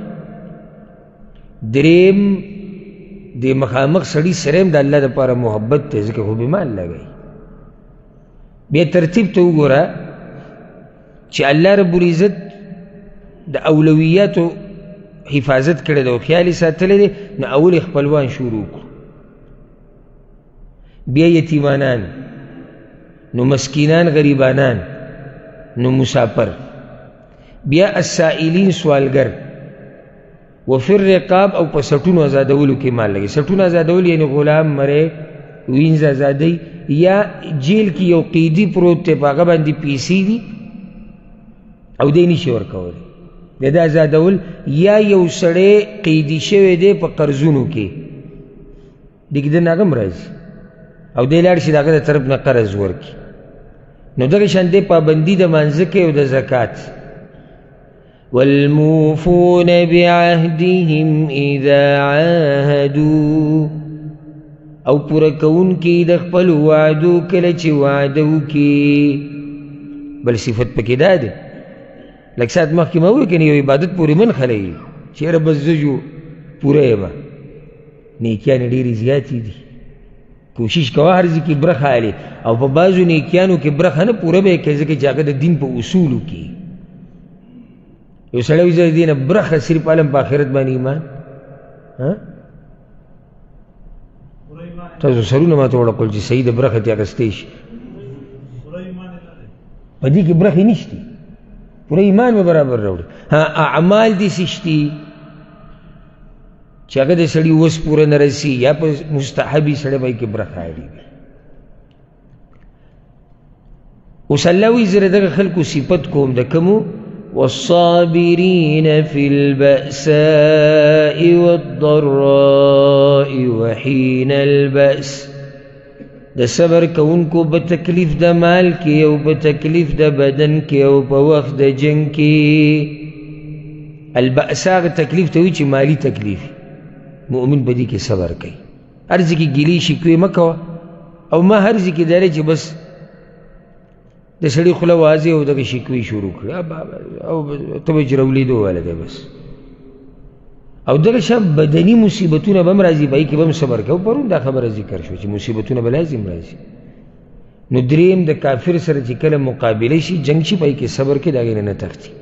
دریم د مخامخ سړي سره هم د الله دپاره محبت دی ځکه خو بې مال لګوي بیا ترتیب ته وګوره چې الله رب العزت د اولویاتو حفاظت کړی دی او خیال یې ساتلی دی نو اول یې خپلوان شروع کړو بیا یتیمانان نو مسکینان غریبانان نو مسافر بیا السائلین سوالګر وفي الرقاب او په سټونو آزادولو کې مال لګي سټونو آزادول یعنی غلام مری وینځ آزادی یا جیل کې یو قیدی پروت دی په هغه باندې پیسې دي او دی نشي ورکولی د ده آزادول یا یو سړی قیدي شوی دی په قرضونو کې دې کې د نه هغه هم راځي او دی لاړ شي د هغه د طرف نه قرض ورکړي نو دغه شان دی پابندي د مانځه کې او د زکات والموفون بعهدهم اذا عاهدوا او پوره کوونکي د خپل وعدو کله چې وعده وکړي بل صفت پکې دا دی لږ ساعت مخکې ما وویل کنه یو عبادت پورې من خلی چې یاره بس زه جو پوره یم نیکیانې ډېرې زیاتې دي کوشش کوه هر ځای کې برخه اخلي او په بعضو نیکیانو کې برخه نه پوره به یې کوي ځکه چې هغه د دین په اصولو کې یو سړی وایي زه د دې نه برخه صرف عالم په آخرت باندې ایمان تاسو سرونه ما ته وړکول چې صحیح د برخه ترې اخیستی شي په دې کې برخې نشته پوره ایمان به برابر راوړي ها اعمال دې سشتي چې هغه د سړي وس پوره نه رسي یا په مستحبي سړی به کې برخه اړي اوس الله وایي زه دغه خلکو صفت کوم د کومو والصابرين في البأساء والضراء وحين البأس د صبر کوونکو په تکلیف د مال کې او په تکلیف د بدن کې او په وخت د جنگ کې. البأسا تکلیف ته وایي چې مالی تکلیف. مؤمن په دې کې صبر کوي. هر ځای کې ګیلې شکوې مه کوه، او ما هر ځای کې دا دی چې بس د سړي خوله واضح او دغه شکوې شروع کړي او ته به چې راولیدو والا دی بس. او دغه شان بدني مصیبتونه به هم راځي، په هغې کې به هم صبر کوي. پرون دا خبره ذکر شو چې مصیبتونه به لازم راځي. نو دریم د کافر سره چې کله مقابله شي، جنگ شي، په هغې کې صبر کوي، د هغې نه نه تښتي.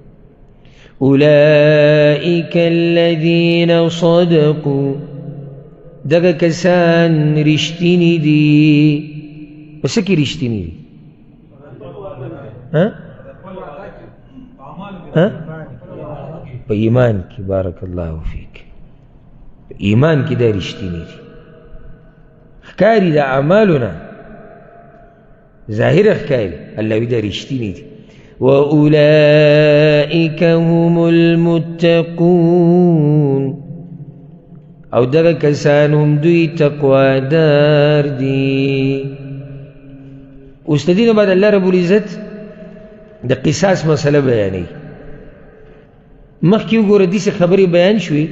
اولئک الذین صدقوا، دغه کسان رښتیني دي. په څه کې رښتیني دي؟ په ایمان کې. بارک الله فیک. په ایمان کې دا رښتیني دي. ښکاري د اعمالونه ظاهره ښکاري، الله وی دا رښتیني دي. واولئک هم المتقون، او دغه کسان هم دوی تقوادار دي. اوس د دې نه بعد الله رب العزت د قصاص مسله بیانوي. مخکې وګوره داسې خبرې بیان شوې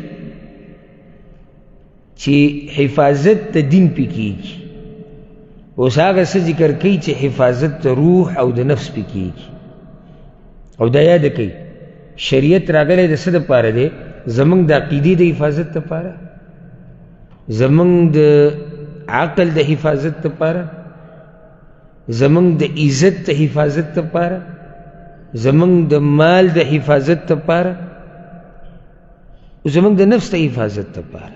چې حفاظت د دین پې کېږي. اوس هغه څه ذکر کوي چې حفاظت د روح او د نفس پې کېږي. او دا یاد کوي شریعت راغلی د څه دپاره دی؟ زمونږ د عقیدې د حفاظت دپاره، زمونږ د عقل د حفاظت دپاره، زمونږ د عزت د حفاظت دپاره، زمونږ د مال د حفاظت دپاره، زمونږ د نفس د حفاظت دپاره.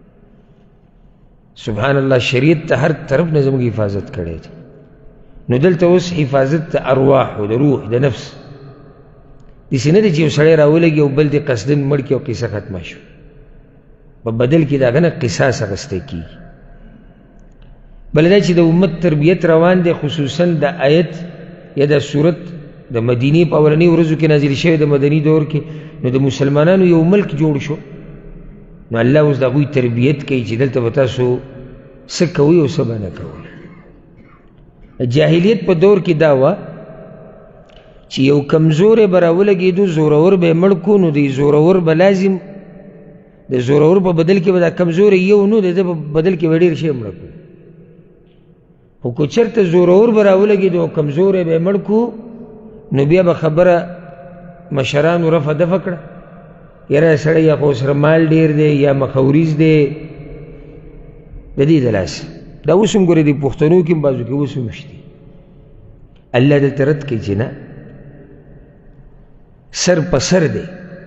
سبحان الله، شریعت ته هر طرف نه زمونږ حفاظت کړی دی. نو دلته اوس حفاظت د ارواحو، د روح، د نفس. داسې نه دی چې یو سړی راولګي او بل دې قصدن مړ کړي او قصه ختمه شو. په بدل کې د هغه نه قصاص اخیستی کېږي. بله دا چې د امت تربیت روان دی، خصوصا د آیت یا د صورت د مدینې په اولنۍ ورځو کې نازل شوی د مدني دور کې. نو د مسلمانانو یو ملک جوړ شو. نو الله اوس د هغوی تربیت کوي چې دلته به تاسو څه کوئ او څه به نه کوئ. جاهلیت په دور کې دا وه چې یو کمزوری به راولګېدو، زورور به یې مړ کړو، نو د زورور به لازم د زورور په بدل کې به دا کمزوری یو نو د ده په بدل کې به ډېر شی مړه کړو. خو که چېرته زورور به راولګېدو او کمزوری به یې مړ کړو، نو بیا به خبره مشرانو رفع دفع کړه. یاره سړی یا خو سره مال ډېر دی یا مخوریز دی، د دې د لاسه. دا اوس هم ګورې د پښتنو کې هم بعضو کې اوس هم شته. الله دلته رد کوي چې نه، سر په سر دی.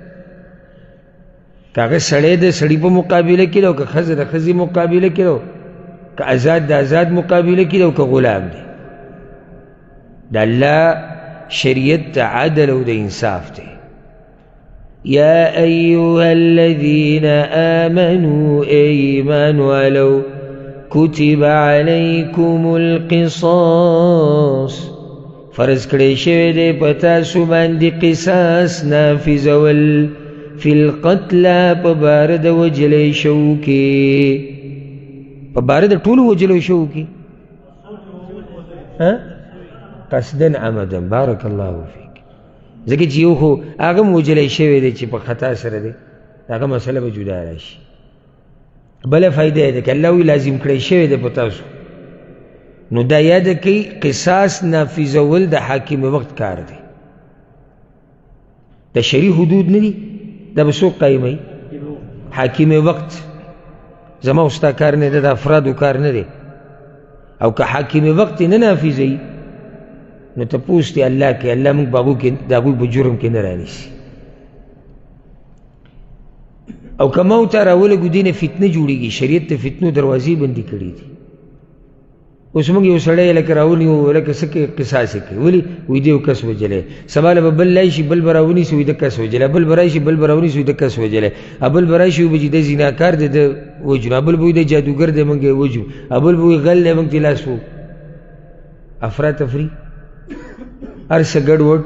که هغه سړی د سړي په مقابله کې دی او که ښځه د ښځې مقابله کې دی، که آزاد د آزاد مقابله کې دی او که غلام دی. د الله شریعت د عدل او د انصاف دی. یا ایها الذین آمنوا ایمان ولو کتب علیکم القصاص، فرض کړی شوی دی په تاسو باندې قصاص نافظول فی القتل، په باره د وجلی شو کې، په باره د ټولو وجلو شو کې، قصدن عمدن. بارک الله فیک. ځکه چې یو خو هغه هم وجلی شوی دی چې په خطا سره دی، هغه مسله به جدا راشي. بله فایده یې ده که الله وی لازم کړی شوی دی په تاسو، نو دا یاد کوي قصاص نافظول د حاکم وقت کار دی. د شرعي حدود نه دي، دا به څوک قایموي؟ حاکم وقت. زما او ستا کار نه دی، د افرادو کار نه دی. او که حاکم وقت نه نافظوي، نو تپوس دی الله کې، الله موږ په هغو کې د هغوی په جرم کې نه رانیسي. او که موت راولګو دې نه فتنه جوړېږي. شریعت د فتنو دروازې بندي کړي دي. اوس موږ یو سړی لکه راونیو، لکه څه کوي قصاص یې کوي. ولې؟ وایي دی یو کس وجلی، سبا له به بل راشي بل به راونیسي وایي د کس وجلی، بل به راشي بل به راونیسي وایي د کس وجلی، بل به راشي وایي چې د زیناکار دی د وجنو، بل به وایي د جادوګر دی موږ یې وجنو، بل به وایي غل دی موږ ترې لاس وو. افراتفري، هر څه ګډ وډ.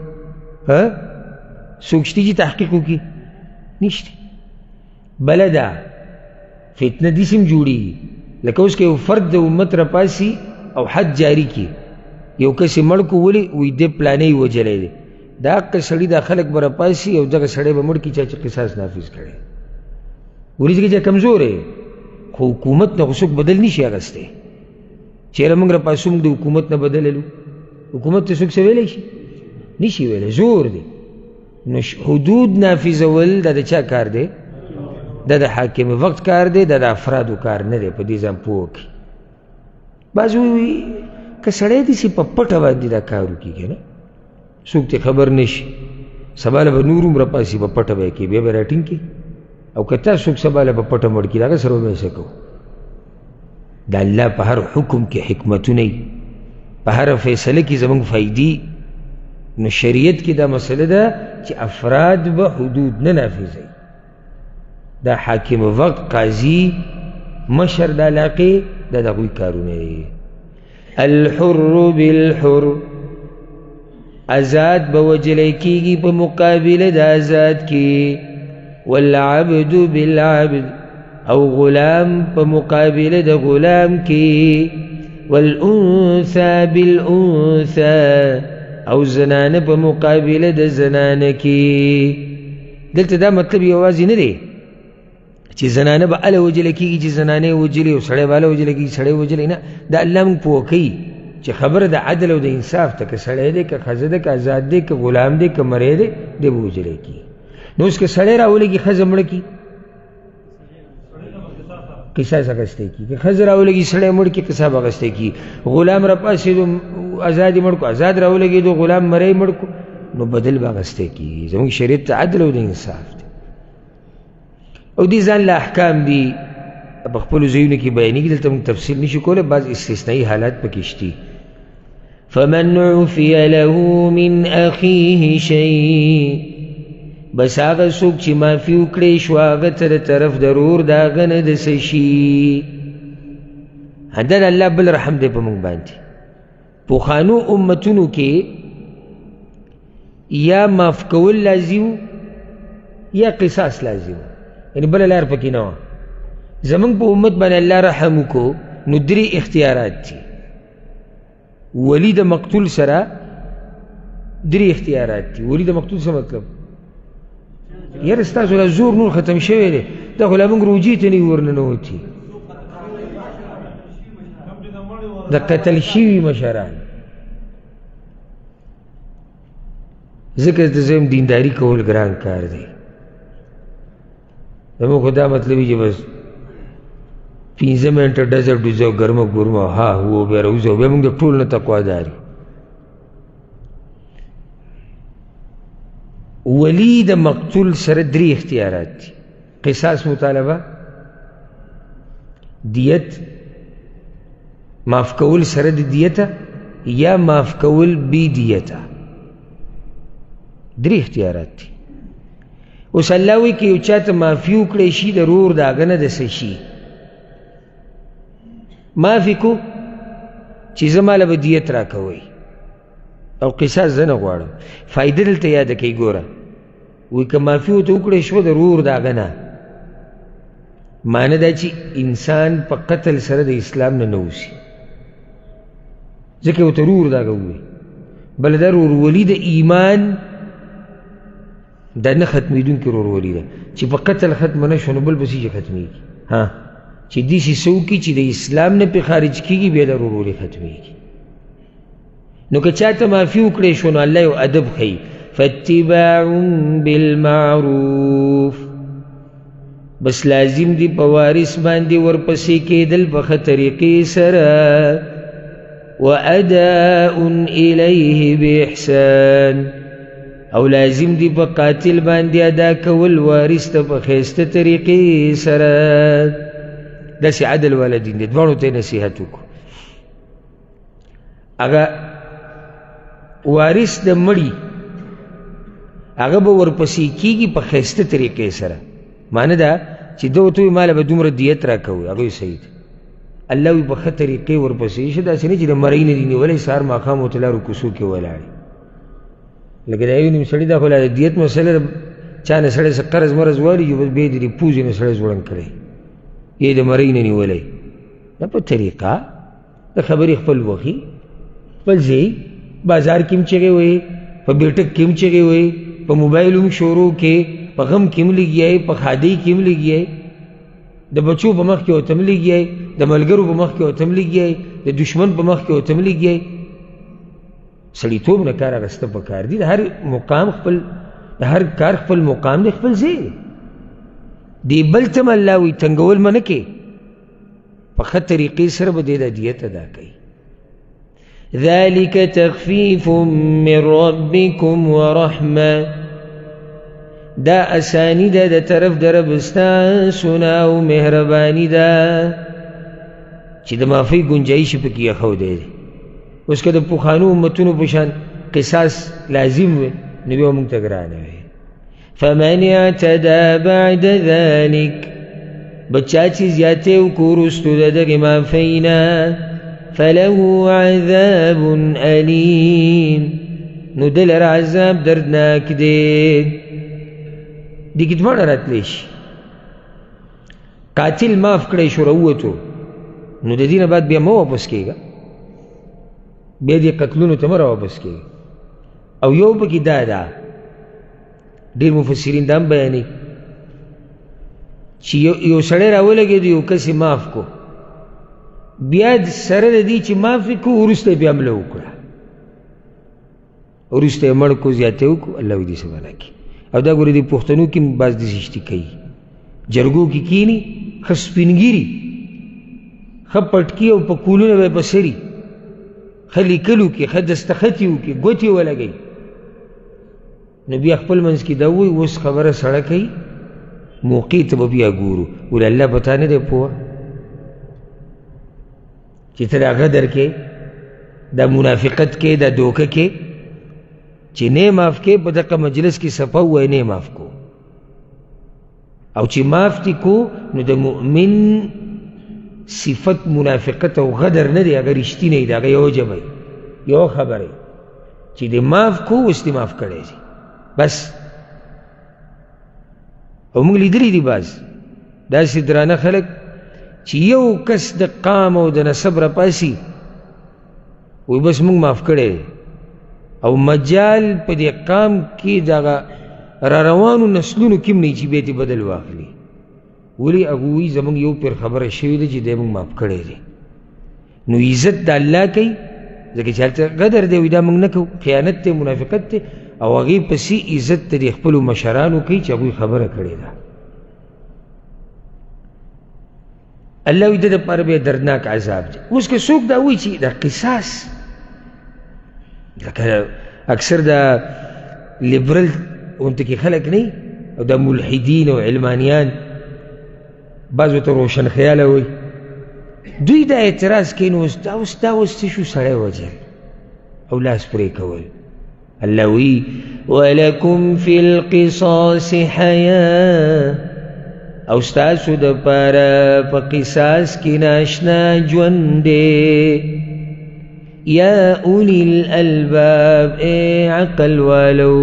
څوک شته چې تحقیق وکړي؟ نشته. بله ده فتنه داسې هم جوړېږي لکه اوس که یو فرد د امت راپاسي او حد جاری کړي، یو کس یې مړ کړو، ولې وایي دې پلانې یې وجلی دی، دا حق سړي دا خلک به راپاسي او دغه سړی به مړ کړي چا چې قصاص نافظ کړی، ولې ځکه چې کمزور دی. خو حکومت نه خو څوک بدل نه شي اخیستی. چېرې موږ راپاسو موږ د حکومت نه بدللو، حکومت ته څوک څه ویلی شي؟ نه شي ویلی، زور دی. نو حدود نافظول دا د چا کار دی؟ دا د حاکم وقت کار دی، دا د افرادو کار نه دی. په دې ځان پوه کړي. بعض وایي که سړی داسې په پټه باندې دا کار وکړي که نه څوک ترې خبر نه شي، سبا له به نور هم راپاسي په پټه به یې کوي، بیا به راټینګ کړي. او که تا څوک سبا له به پټه مړ کړي د هغه سره به څه کوو؟ د الله په هر حکم کې حکمتونه وي، په هره فیصله کې زموږ فایدې. نو شریعت کې دا مسله ده چې افراد به حدود نه نافظوي. دا حاکم وقت، قاضي، مشر د علاقې، دا د هغوی کارونه دي. الحر بالحر، آزاد به وجلی کېږي په مقابله د آزاد کې. والعبد بالعبد، او غلام په مقابله د غلام کې. والانثى بالانثى، او زنانه په مقابله د زنانه کې. دلته دا مطلب یوازې نه دی چې زنانه به اله وجلی کېږي چې زنانه یې وجلي، او سړی به اله وجلی کېږي سړی وجلی. نه، دا الله موږ پوه کوي چې خبره د عدل او د انصاف ته، که سړی دی که ښځه ده که آزاد دی که غلام دی که مری دی، دی به وجلی کېږي. نو اوس که سړی راولېږي ښځه مړه کړي قصاص اخیستی کېږي، که ښځه راولېږي سړی مړ کړي قصاص اخیستی کېږي. غلام راپاڅېدو آزاد یې مړ کړو، آزاد راولېږېدو غلام مری مړ کړو، نو بدل به اخیستی کېږي. زموږ شریعت ته عدل او د انصاف دی. او دې ځان له احکام دي په خپلو ځایونو کې بیانېږي، دلته موږ تفصیل نشو کولی، بعض استثنایي حالات پکې شته. فمن عفي له من اخیه شیء، بس هغه څوک چې معافي وکړی شو هغه ته د طرف د ورور د هغه نه د څه شي. دا د الله بل رحم دی په موږ باندې. پخوانو امتونو کې یا معاف کول لازم یا قصاص لازم، یعنی بله لار پکې نه وه. زموږ په امت باندې الله رحم وکړو، نو درې اختیارات دي. ولی د مقتول سره درې اختیارات دي. ولی د مقتول څه مطلب؟ یاره ستاسو له زور نور ختم شوی دی، دا خو لا موږ روجې ته نه یو ورننوتي. د قتل شوي مشران، ځکه ته زم دینداري کول ګران کار دی. زموږ خو دا مطلب وي چې بس پنځه منټه ډزه ډوزه ګرمه ګرمه ها هو بیا راوځو، بیا موږ د ټول نه تقوادار یو. ولی د مقتول سره درې اختیارات دي. قصاص مطالبه، دیت، معاف کول سره د دیته، یا معاف کول بی دیته. درې اختیارات دي. اوس الله وایي که یو چا ته معافي وکړی شي د ورور د هغه نه د څه شي، معافي کو چې زه ماله به دیت راکوئ او قصاص زه نه غواړم. فایده دلته یاده کوي. ګوره وایي که معافي ورته وکړی شوه د ورور د هغه نه، معنی دا چې انسان په قتل سره د اسلام نه نه اوسي، ځکه ورته ورور د هغه ووایي. بله دا ورورولي د ایمان دا نه ختمېدونکې ورورولي ده چې په قتل ختمه نه شو نو بل به څه شي ختمېږي. ها چې داسې څه وکړي چې د اسلام نه پرې خارج کېږي، بیا دا ورورولي ختمېږي. نو که چا ته معافي وکړی شو نو الله یو ادب ښیي، فاتباع بالمعروف، بس لازم دی په وارث باندې ورپسې کېدل په ښه طریقې سره. واداء الیه باحسان، او لازم دی په قاتل باندې ادا کول وارث ته په ښایسته طریقې سره. داسې عدل والا دین دی. دواړو ته یې نصیحت وکړو. هغه وارث د مړي هغه به ورپسې کېږي په ښایسته طریقې سره. معنی ده چې ده ورته وایي ماله به دومره دیت راکوئ، هغه وایي صحیح ده. الله وایي په ښه طریقې ورپسې شه، داسې نه چې د مرۍ نه دي نیولی سهار ماښام ورته لارو کوڅو کې ولاړې. لکه دا یو نیم سړي دا خو لا د دیت مسله ده، چا نه سړی څه قرض مرض والي چې بس بیا یې د دې پوزې نه سړی زوړند کړی، یا یې د مرۍ نه نیولی. دا په طریقه د خبرې خپل وخي خپل ځای بازار کې هم چغې وایي، په بیټک کې هم چغې وایي، په موبایل هم شروع کې، په غم کې هم لګیایي، په ښادۍ کې هم لګیایي، د بچو په مخ کې ورته هم لګیایي، د ملګرو په مخ کې ورته هم لګیایي، د دشمن په مخ کې ورته هم لګیایي. سړیتوب نه کار اخیسته پکار دي. د هر مقام خپل د هر کار خپل مقام دی، خپل ځای دی. دی بل ته م الله وایي تنګول مه نه کې، په ښه طریقې سره به دې د دیت ادا کوي. ذلك تخفیف من ربکم ورحمه، دا اسانی ده د طرف د رب ستاسو نه او مهرباني ده چې د معافۍ ګنجایش پکې ایښودی دی. اوس که د پخوانو امتونو په شان قصاص لازم وي نو بیا موږ ته ګرانه وي. فمن اعتدى بعد ذلك، بچا چې زیاتې وکړو وروستو د دغې معافۍ نه، فله عذاب الیم، نو ده لره عذاب دردناک دی. دې کې دواړه راتلی شي. قاتل معاف کړی شو راووتو، نو د دې نه بعد بیا مه واپس کېږه، بیا دې قتلونو ته مه راواپس کېږه. او یو پکې دا ده، ډېر مفسرین دا هم بیانوي چې یو سړی راولګېدو یو کس یې معاف کو، بیا سره د دې چې معاف یې کړو وروسته یې بیا حمله وکړه، وروسته یې مړ کړو، زیاتی وکړو، الله دې څه بنا کړي. او دا ګورې دې پښتنو کې بعض داسې شتي کوي، جرګو کې کښېني ښه سپینګیري، ښه پټکي او په کولونه به یې بسري، ښه لیکلو کې ښه دستخطي وکړي، ګوتې ولګوي، نو بیا خپل منځ کې دا وایي اوس خبره سړه کوي، موقع ته به بیا ګورو. ولې الله په تا نه دی پوه چې ته دا غدر کې، دا منافقت کې، دا دوکه کې چې نه معاف کې، په دغه مجلس کې صفه ووایي نه معاف کو، او چې معاف دې کو نو د مؤمن صفت منافقت او غدر نه دی، هغه رښتینی دی، هغه یو جبه یو خبره چې دې معاف کو اوس دې معاف کړی دی بس. او موږ لیدلی دي بعض داسې درانه خلک چې یو کس د قام او د نسب راپاسي وایي بس موږ معاف کړی دی، او مجال په دې قام کې دغه را روانو نسلونو کې هم نه چې بیا دې بدل واخلي. ولې هغه وایي زموږ یو پیر خبره شوې ده چې دی موږ معاف کړی دی. نو عزت د الله کوي، ځکه چې هلته غدر دی وایي دا موږ نه کوو، خیانت دی، منافقت دی، او هغې پسې عزت ته د خپلو مشرانو کوي چې هغوی خبره کړې ده. الله وایي د ده دپاره بیا دردناک عذاب دی. اوس که څوک دا وایي چې دا قصاص، لکه اکثر دا لیبرل غونته کې خلک نه او دا ملحدین او علمانیان بعض ورته روشن خیاله وایي، دوی دا اعتراض کوي نو اوس دا اوس دا اوس څه شو سړی وجل او لاس پرې کول. الله وی ولکم فی القصاص حیاة، او ستاسو د پاره په قصاص کې ناشنا ژوند دی. یا اولی الالباب، اے عقل والو،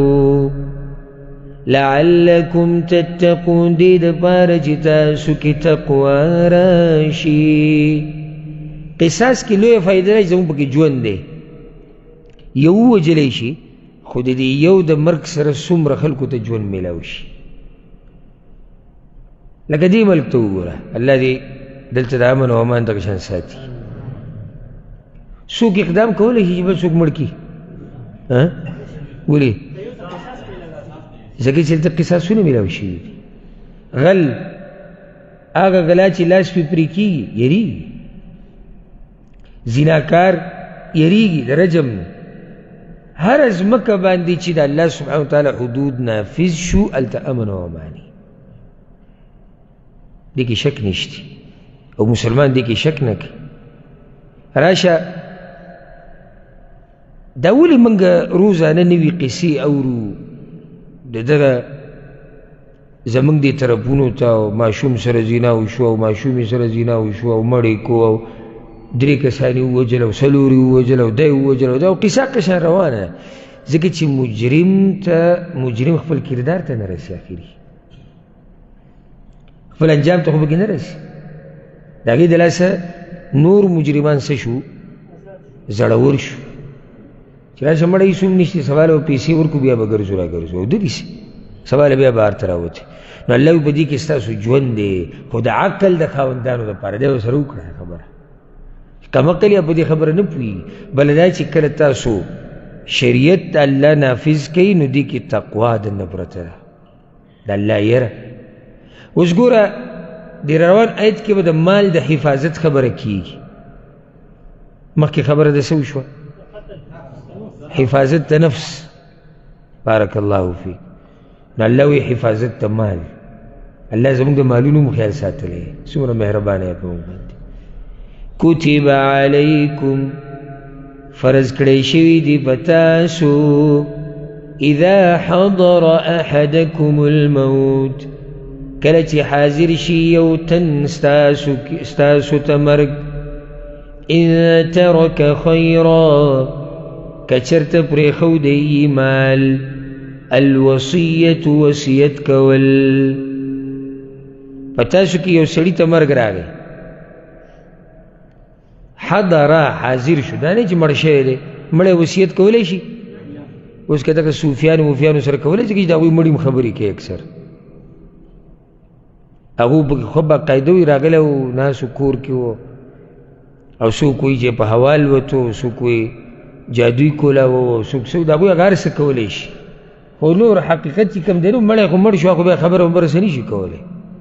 لعلکم تتقون، دې د پاره چې تاسو کې تقوا راشي. قصاص کې لویه فایده ده چې زموږ پکې ژوند دی، یو ووجلی شي خو د دې یو د مرګ سره څومره خلکو ته ژوند میلاو شي. لکه دې ملک ته وګوره، الله دې دلته د امن او امان دغه شان ساتي. څوک اقدام کولی شي چې بل څوک مړ کړي؟ ولې؟ ځکه چې دلته قصاصونه میلاو شوي دي. غل هغه غلا چې لاس پې پرې کېږي یېرېږي، زیناکار یېرېږي د رجم نه. هر ځمکه باندې چې د الله سبحانه وتعالی حدود نافذ شو هلته امن او اماني، دې کې شک نشته، او مسلمان دې کې شک نه کوي. راشه دا ولې موږ روزانه نوي قصې اورو د دغه زموږ دې طرفونو ته، او ماشوم سره زنا وشو او ماشومې سره زنا وشو او مړ یې کو او درې کسان یې ووجل او څلور یې ووجل او دی یې ووجل او دا قصه قشان روانه ده. ځکه چې مجرم ته مجرم خپل کردار ته نه رسي، اخري خپل انجام ته خو پکې نه رسي. د هغې د لاسه نور مجرمان څه شو زړور شو چې راشه مړی هېڅ هم نشته سبا له به پیسې ورکړو بیا به ګرځو را ګرځو او ددېسې سبا له بیا بهر ته راوتې نو الله وایي په دې کې ستاسو ژوند دی خو د عقل د خاوندانو دپاره دی ورسره وکړه خبره کمعقل یا په دې خبره نه پوهېږي بله دا چې کله تاسو شریعت د الله نافظ کوي نو دې کې تقوا د نه پرته ده د الله یره اوس ګوره د روان آیت کې به د مال د حفاظت خبره کېږي مخکې خبره د څه وشوه حفاظت د نفس بارک الله فیک نو الله وایي حفاظت د مال الله زموږ د مالونو مو خیال ساتلی څومره مهربانه یې په موږ باندې کتب علیکم فرض کړی شوي دي په تاسو اذا حضر احدکم الموت کله چې حاضر شي یو تن ستاسو ته مرګ ان ترک خیرا که چېرته پرېښودی مال الوصیة وصیت کول په تاسو کې یو سړي ته مرګ راغی حضره حاضر شو دا نه چې مړ شوی دی مړی وصیت کولی شي اوس که دغه صوفیانو وفیانو سره کولی شي چې د هغوی مړي خبرې کوي اکثر هغو پکې خو باقاعده وي راغلی و ناسو کور کې و او څوک وایي چې په حوال وتو څوک وایي جادوی کولا و څوک څوک د هغوی هغه هر څه کولی شي خو نور حقیقت چې کوم دی نو مړی خو مړ شو خو بیا خبره خبره څه نه شي کولی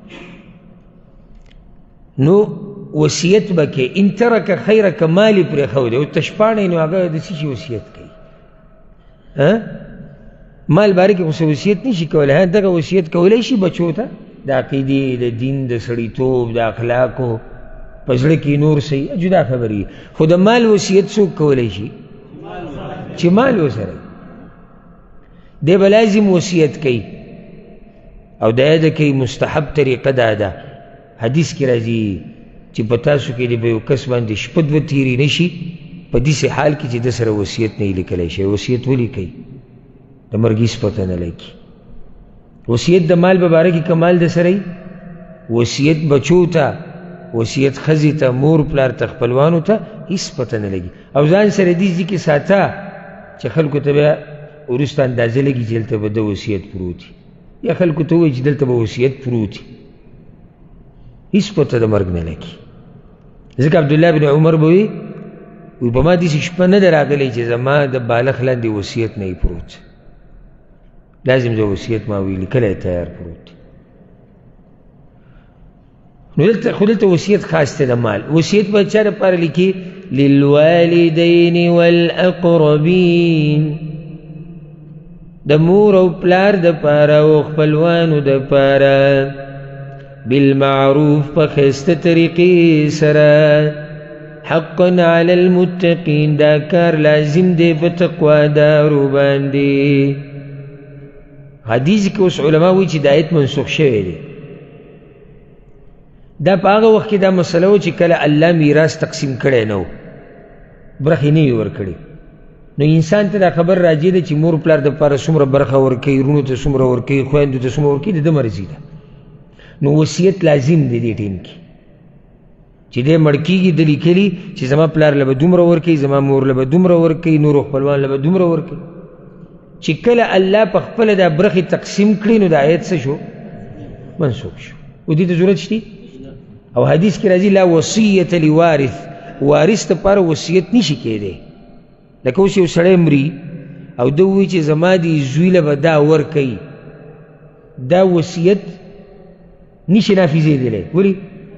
نو وصیت به کې ان ترک خیره که مال یې پرېښودی او تشپاڼی نو هغه د څه شي وصیت کوي مال باره کې خو څه وصیت نه شي کولی ها دغه وصیت کولی شي بچو ته د عقیدې د دین د سړیتوب د اخلاقو په زړه کې نور صحیح جدا خبرې خو د مال وصیت څوک کولی شي چې مال وسره دی به لازم وصیت کوي او دا یاده کوي مستحب طریقه دا ده حدیث کې راځي چې په تاسو کې د به یو کس باندې شپه دوه تېرې نه شي په داسې حال کې چې د سره وصیت نه لیکلی شي وصیت ولیکئ د مرګ هېڅ پته نه لګي وصیت د مال په باره کې کمال د سره وصیت بچو ته وصیت ښځې ته مور پلار ته خپلوانو ته هېڅ پته نه لګي او ځان سره دې ځي کې ساته چې خلکو ته بیا وروسته اندازه لګي چې دلته به د وصیت پروت یا خلکو ته وایي چې دلته به وصیت پروت هېڅ پته د مرګ نه لګي ځکه عبدالله بن عمر به وي وایي په ما داسې شپه نه ده راغلی چې زما د بالغ لاندې وصیت نه وي پروت لازم د وصیت ما وی لیکلی تیار پروت نو دلته خو دلته وصیت خاص دی د مال وصیت به چا دپاره لیکي للوالدین والاقربین د مور او پلار دپاره او خپلوانو دپاره بالمعروف په ښایسته طریقې سره حقا علی المتقین دا کار لازم دی په تقوادارو باندې حدیث کې اوس علما وایي چې د آیت منسوخ شوی دی دا په هغه وخت کې دا مسله و چې کله الله میراث تقسیم کړی نه و برخې نه وي ورکړې نو انسان ته دا خبر راځي ده چې مور پلار دپاره څومره برخه ورکوي وروڼو ته څومره ورکوي خویندو ته څومره ورکوي د ده مرضي ده نو وصیت لازم دی دې ټیم کې چې دی مړ کېږي ده لیکلي چې زما پلار له به دومره ورکوي زما مور له به دومره ورکوي نورو خپلوان له به دومره ورکوي چې کله الله په خپله دا برخې تقسیم کړي نو د آیت څه شو منسوخ شو او دې ته ضرورت شته او حدیث کې راځي لا وصیت لوارث وارث دپاره وصیت نشي کېدی لکه اوس یو سړی مري او ده ووایي چې زما دې زوی له به دا ورکوي دا وصیت نشي نافظېدلی ولې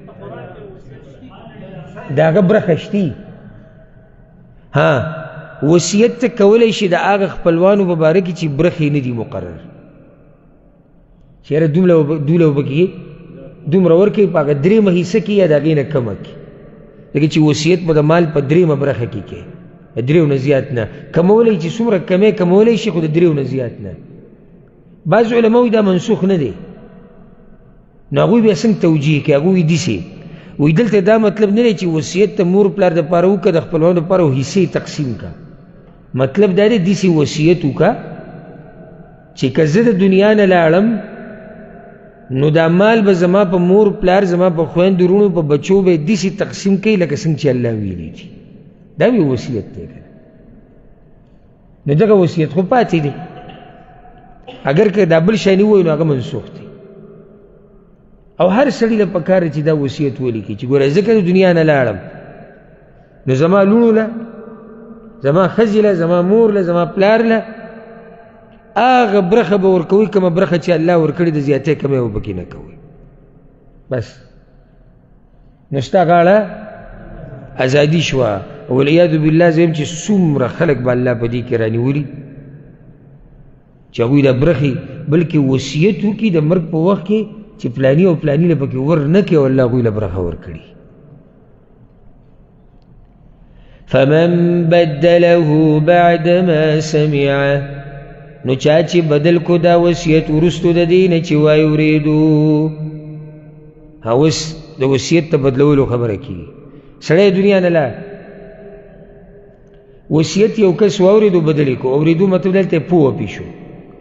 د هغه برخه شتي ها وصیت ته کولی شي د هغه خپلوانو په باره کې چې برخې نه دي مقرر چې یاره دومره به کې دومره ورکوي په هغه درېیمه حصه کې یا د هغې نه کمه کې لکه چې وصیت به د مال په درېیمه برخه کې کې د درېیو نه زیات نه کمولی چې څومره کمی کمولی شي خو د درېیو نه زیات نه بعض علما وایي دا منسوخ نه دی نو هغوی بیا څنګه توجیه کوي هغوی وایي داسې وایي دلته دا مطلب نه دی چې وصیت ته مور پلار دپاره وکړه د خپلوانو دپاره حصې تقسیم کړه مطلب دا دی داسې وصیت وکړه چې که زه د دنیا نه لاړم نو دا مال به زما په مور پلار زما په خویندو وروڼو په بچو به داسې تقسیم کوي لکه څنګه چې الله ویلي دي. دا وی وصیت دی که نو دغه وصیت خو پاتې دی. اگر که دا بل شی نه ووایي نو هغه منسوخ دی. او هر سړي له پکار چې دا وصیت ولیکي چې ګوره ځکه د دنیا نه لاړم نو زما لوڼو له زما ښځې له زما مور له زما پلار له هغه برخه به ورکوئ کومه برخه چې الله ورکړې د زیاتۍ کمی به پکې نه کوئ. بس نو ستا غاړه ازادي شوه. والعیاذ بالله زه چې څومره خلک به الله په دې کې رانیولي چې هغوی دا برخې بلکې وصیت وکړي د مرګ په وخت کې چې فلاني او فلاني له پکې ور نه کړي او الله هغوی له برخه ورکړي. فمن بدله بعد ما سمعه نو چا چې بدل کو دا وصیت وروستو د دې نه چې وایي اورېدو اوس د وصیت ته بدلولو خبره کېږي. سړی دنیا نه لاړ وصیت یو کس واورېدو بدل یې کو اورېدو مطلب دلته پوه پې شو.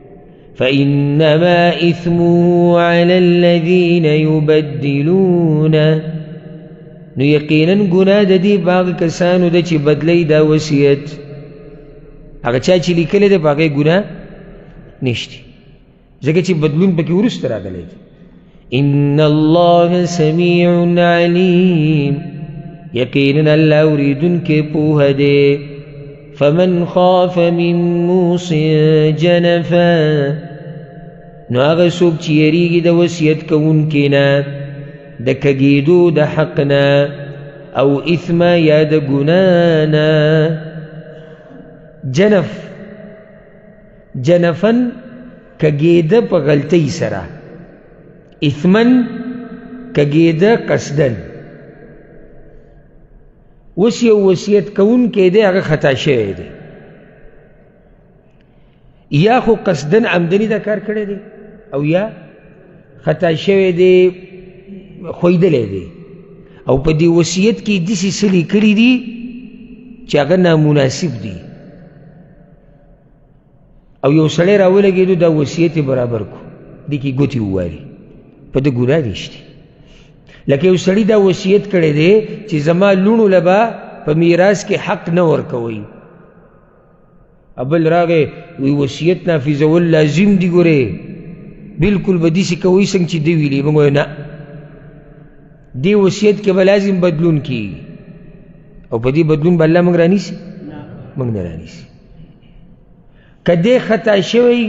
فإنما إثمه على الذين يبدلون نو یقینا ګناه د دې په هغه کسانو ده چې بدلی دا وصیت. هغه چا چې لیکلی دی په هغې ګناه نشته ځکه چې بدلون پکې وروسته راغلی دی. ان الله سمیع علیم یقینا الله اوریدونکی پوهه دی. فمن خاف من موص جنفا نو هغه څوک چې یریږي د وصیت کوونکي نه د کږېدو د حق نه او اثم یا د ګناه نه. جنف جنفن کږېده په غلطۍ سره اثمن کږېده قصدن. اوس یو وصیت کوونکی دی هغه خطا شوی دی یا خو قصدن عمدني دا کار کړی دی او یا خطا شوی دی خویدلی دی او په دې وصیت کې داسې څه لیکلي دي چې هغه نامناسب دي او یو سړی راولګېدو دا وصیت یې برابر کو دې کې ګوتې ووالي په ده ګناه نشته. لکه یو سړي دا وصیت کړی دی چې زما لوڼو له به په میراث کې حق نه ورکوئ ابل راغی وی وصیت نافظول لازم دي ګورې بلکل به داسې کوئ څنګه چې ده ویلي. موږ وایو نه دې وصیت کې به لازم بدلون کېږي او په دې بدلون به الله موږ رانیسي موږ نه رانیسي. که دې خطا شوی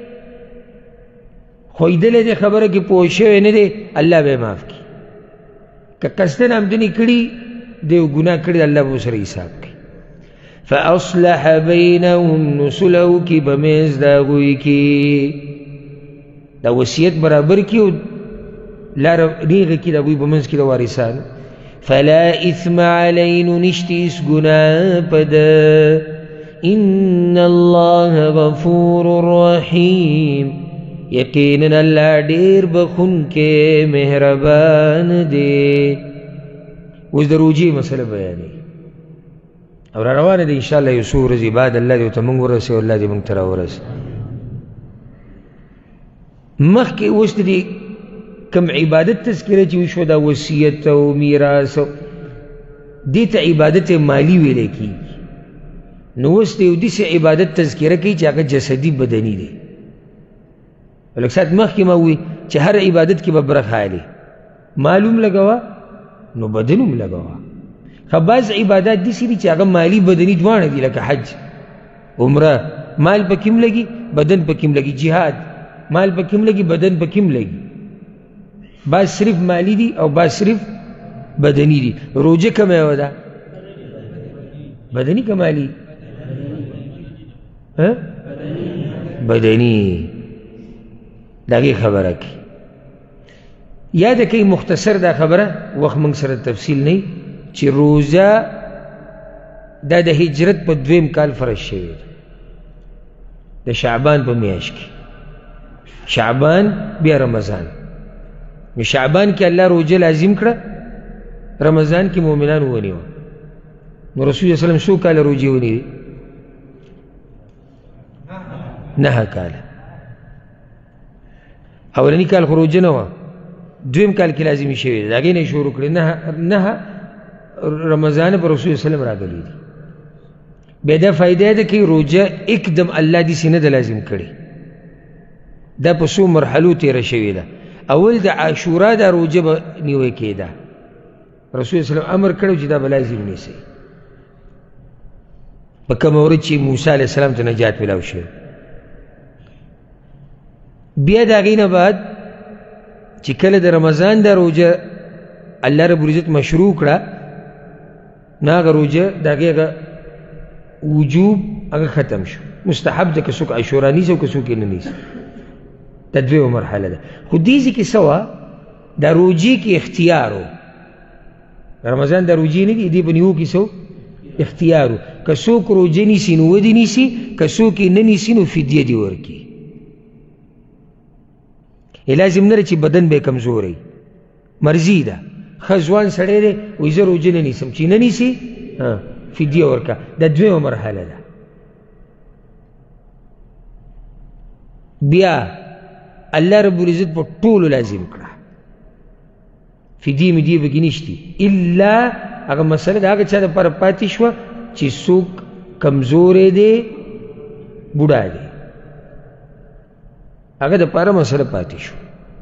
خویدلی دی خبره کې پوه شوی نه دی الله به یې معاف کړي. که قصدن عمدني کړي دی یو ګناه کړي الله به ورسره حساب کوي. فاصلح بینهم نو صلح وکړي په منځ د هغوی کې دا وصیت برابر کړي او لاره نیغه کړي د هغوی په منځ کې د وارثانو. فلا اثم علی نو نشته هېڅ ګناه په ده. ان الله غفور رحیم یقینا الله ډیر بخونکی مهربان دی. اوس د روجې مسله بیانوي او را روانه ده انشاءالله یو څو ورځې بعد الله دې ورته موږ ورسوي او الله دې موږ ته راورسوي. مخکې اوس د دې کوم عبادت تذکره چې وشوه دا وصیت او میراث دې ته عبادت مالی ویلی کېږي. نو اوس د یو داسې عبادت تذکره کوي چې هغه جسدي بدني دی. لږ ساعت مخکې ما ووي چې هر عبادت کې به برخه اخلي مال هم لګوه نو بدن هم لګوه. خو بعض عبادات داسې دي چې هغه مالي بدني دواړه دي لکه حج عمره مال پکې هم لګي بدن پکې هم لګي. جهاد مال پکې هم لګي بدن پکې هم لګي. بعض صرف مالی دي او بعض صرف بدني دي. روجه کومه یوه ده بدني که مالی بدني داغی خبره کی یاد کئی مختصر دا خبره وقت منگ سر تفصیل نہیں چې روزه دا د هجرت په دویم کال فرض شوی د شعبان په میاشت کې شعبان بیا رمضان. شعبان کې الله روزه لازم کړه رمضان کې مؤمنان ونیوه. نو رسول الله صلی الله علیه وسلم څو کاله روزې ونیوې؟ نهه کاله. اولنی کال خو روژه نه وه، دویم کال کې لازمي شوې ده، د هغې نه یې شروع کړې. نهه نهه رمضان په رسول وسلم راغلی دي. بیا دا فایده ده که روژه اکدم الله داسې نه ده لازم کړې، دا په څو مرحلو تېره شوې ده. اول د عاشورا دا روژه به نیوی کېده، رسول وسلم امر کړی چې دا به لازم نیسئ په کومه ورځ چې موسی علیه السلام ته نجات میلاو شوی. بیا د هغې نه بعد چې کله د رمضان دا روژه الله رب العزت مشروع کړه، نو هغه روژه د هغې هغه وجوب هغه ختم شو، مستحب ده که څوک عاشورا نیسي او که څوک یې نه نیسي. دا دویمه مرحله ده. خو دې ځای کې څه وه، دا روژې کې اختیار و، رمضان دا روژې نه دي، دې په نیو کې څه اختیار و. که څوک روژه نیسي نو ودې نیسي، که څوک یې نه نیسي نو فدیه دې ورکړي. لازم نه ده چې بدن به یې کمزوری، مرضي ده. ښه ځوان سړی دی وایي زه روژه نه نیسم، چې نه نیسي فدیه ورکړه. دا دویمه مرحله ده. بیا الله رب العزت په ټولو لازم کړه، فدیه مدیه پکې نشتي، الا هغه مسله د هغه چا دپاره پاتې شوه چې څوک کمزوری دی، بوډا دی، هغه دپاره مسله پاتې شو.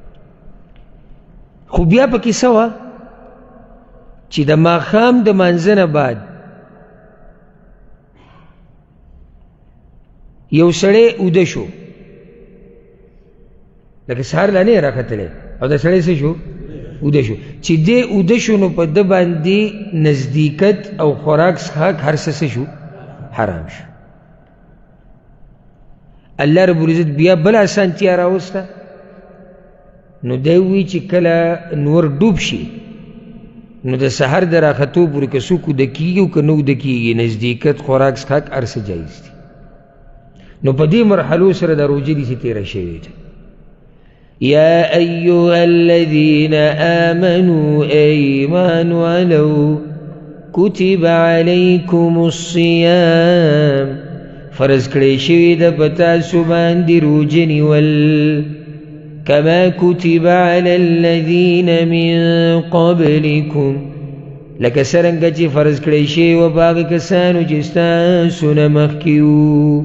خو بیا پکې څه وه چې د ماښام د مانځه نه بعد یو سړی اوده شو، لکه سهار لا نه یې راختلی او دا سړی څه شو، اوده شو. چې دی اوده شو نو په ده باندې نزدېکت او خوراک څښاک هر څه څه شو، حرام شو. الله رب العزت بیا بله اسانتیا راوسته، نو دی وایي چې کله نور ډوب شي نو د سحر د راختو پورې که څوک اوده کېږي او که نه اوده کېږي، نزدېکت خوراک څښاک هر څه جایز دي. نو په دې مرحلو سره د روژې داسې تېره شوې ده. يا أيها الذين آمنوا أيمان ولو كتب عليكم الصيام فرض کړی شوی د په تاسو باندې روژه نیول، كما كتب على الذين من قبلكم لکه څرنګه چې فرض کړی شوی و په هغه کسانو چې ستاسو نه مخکې وو.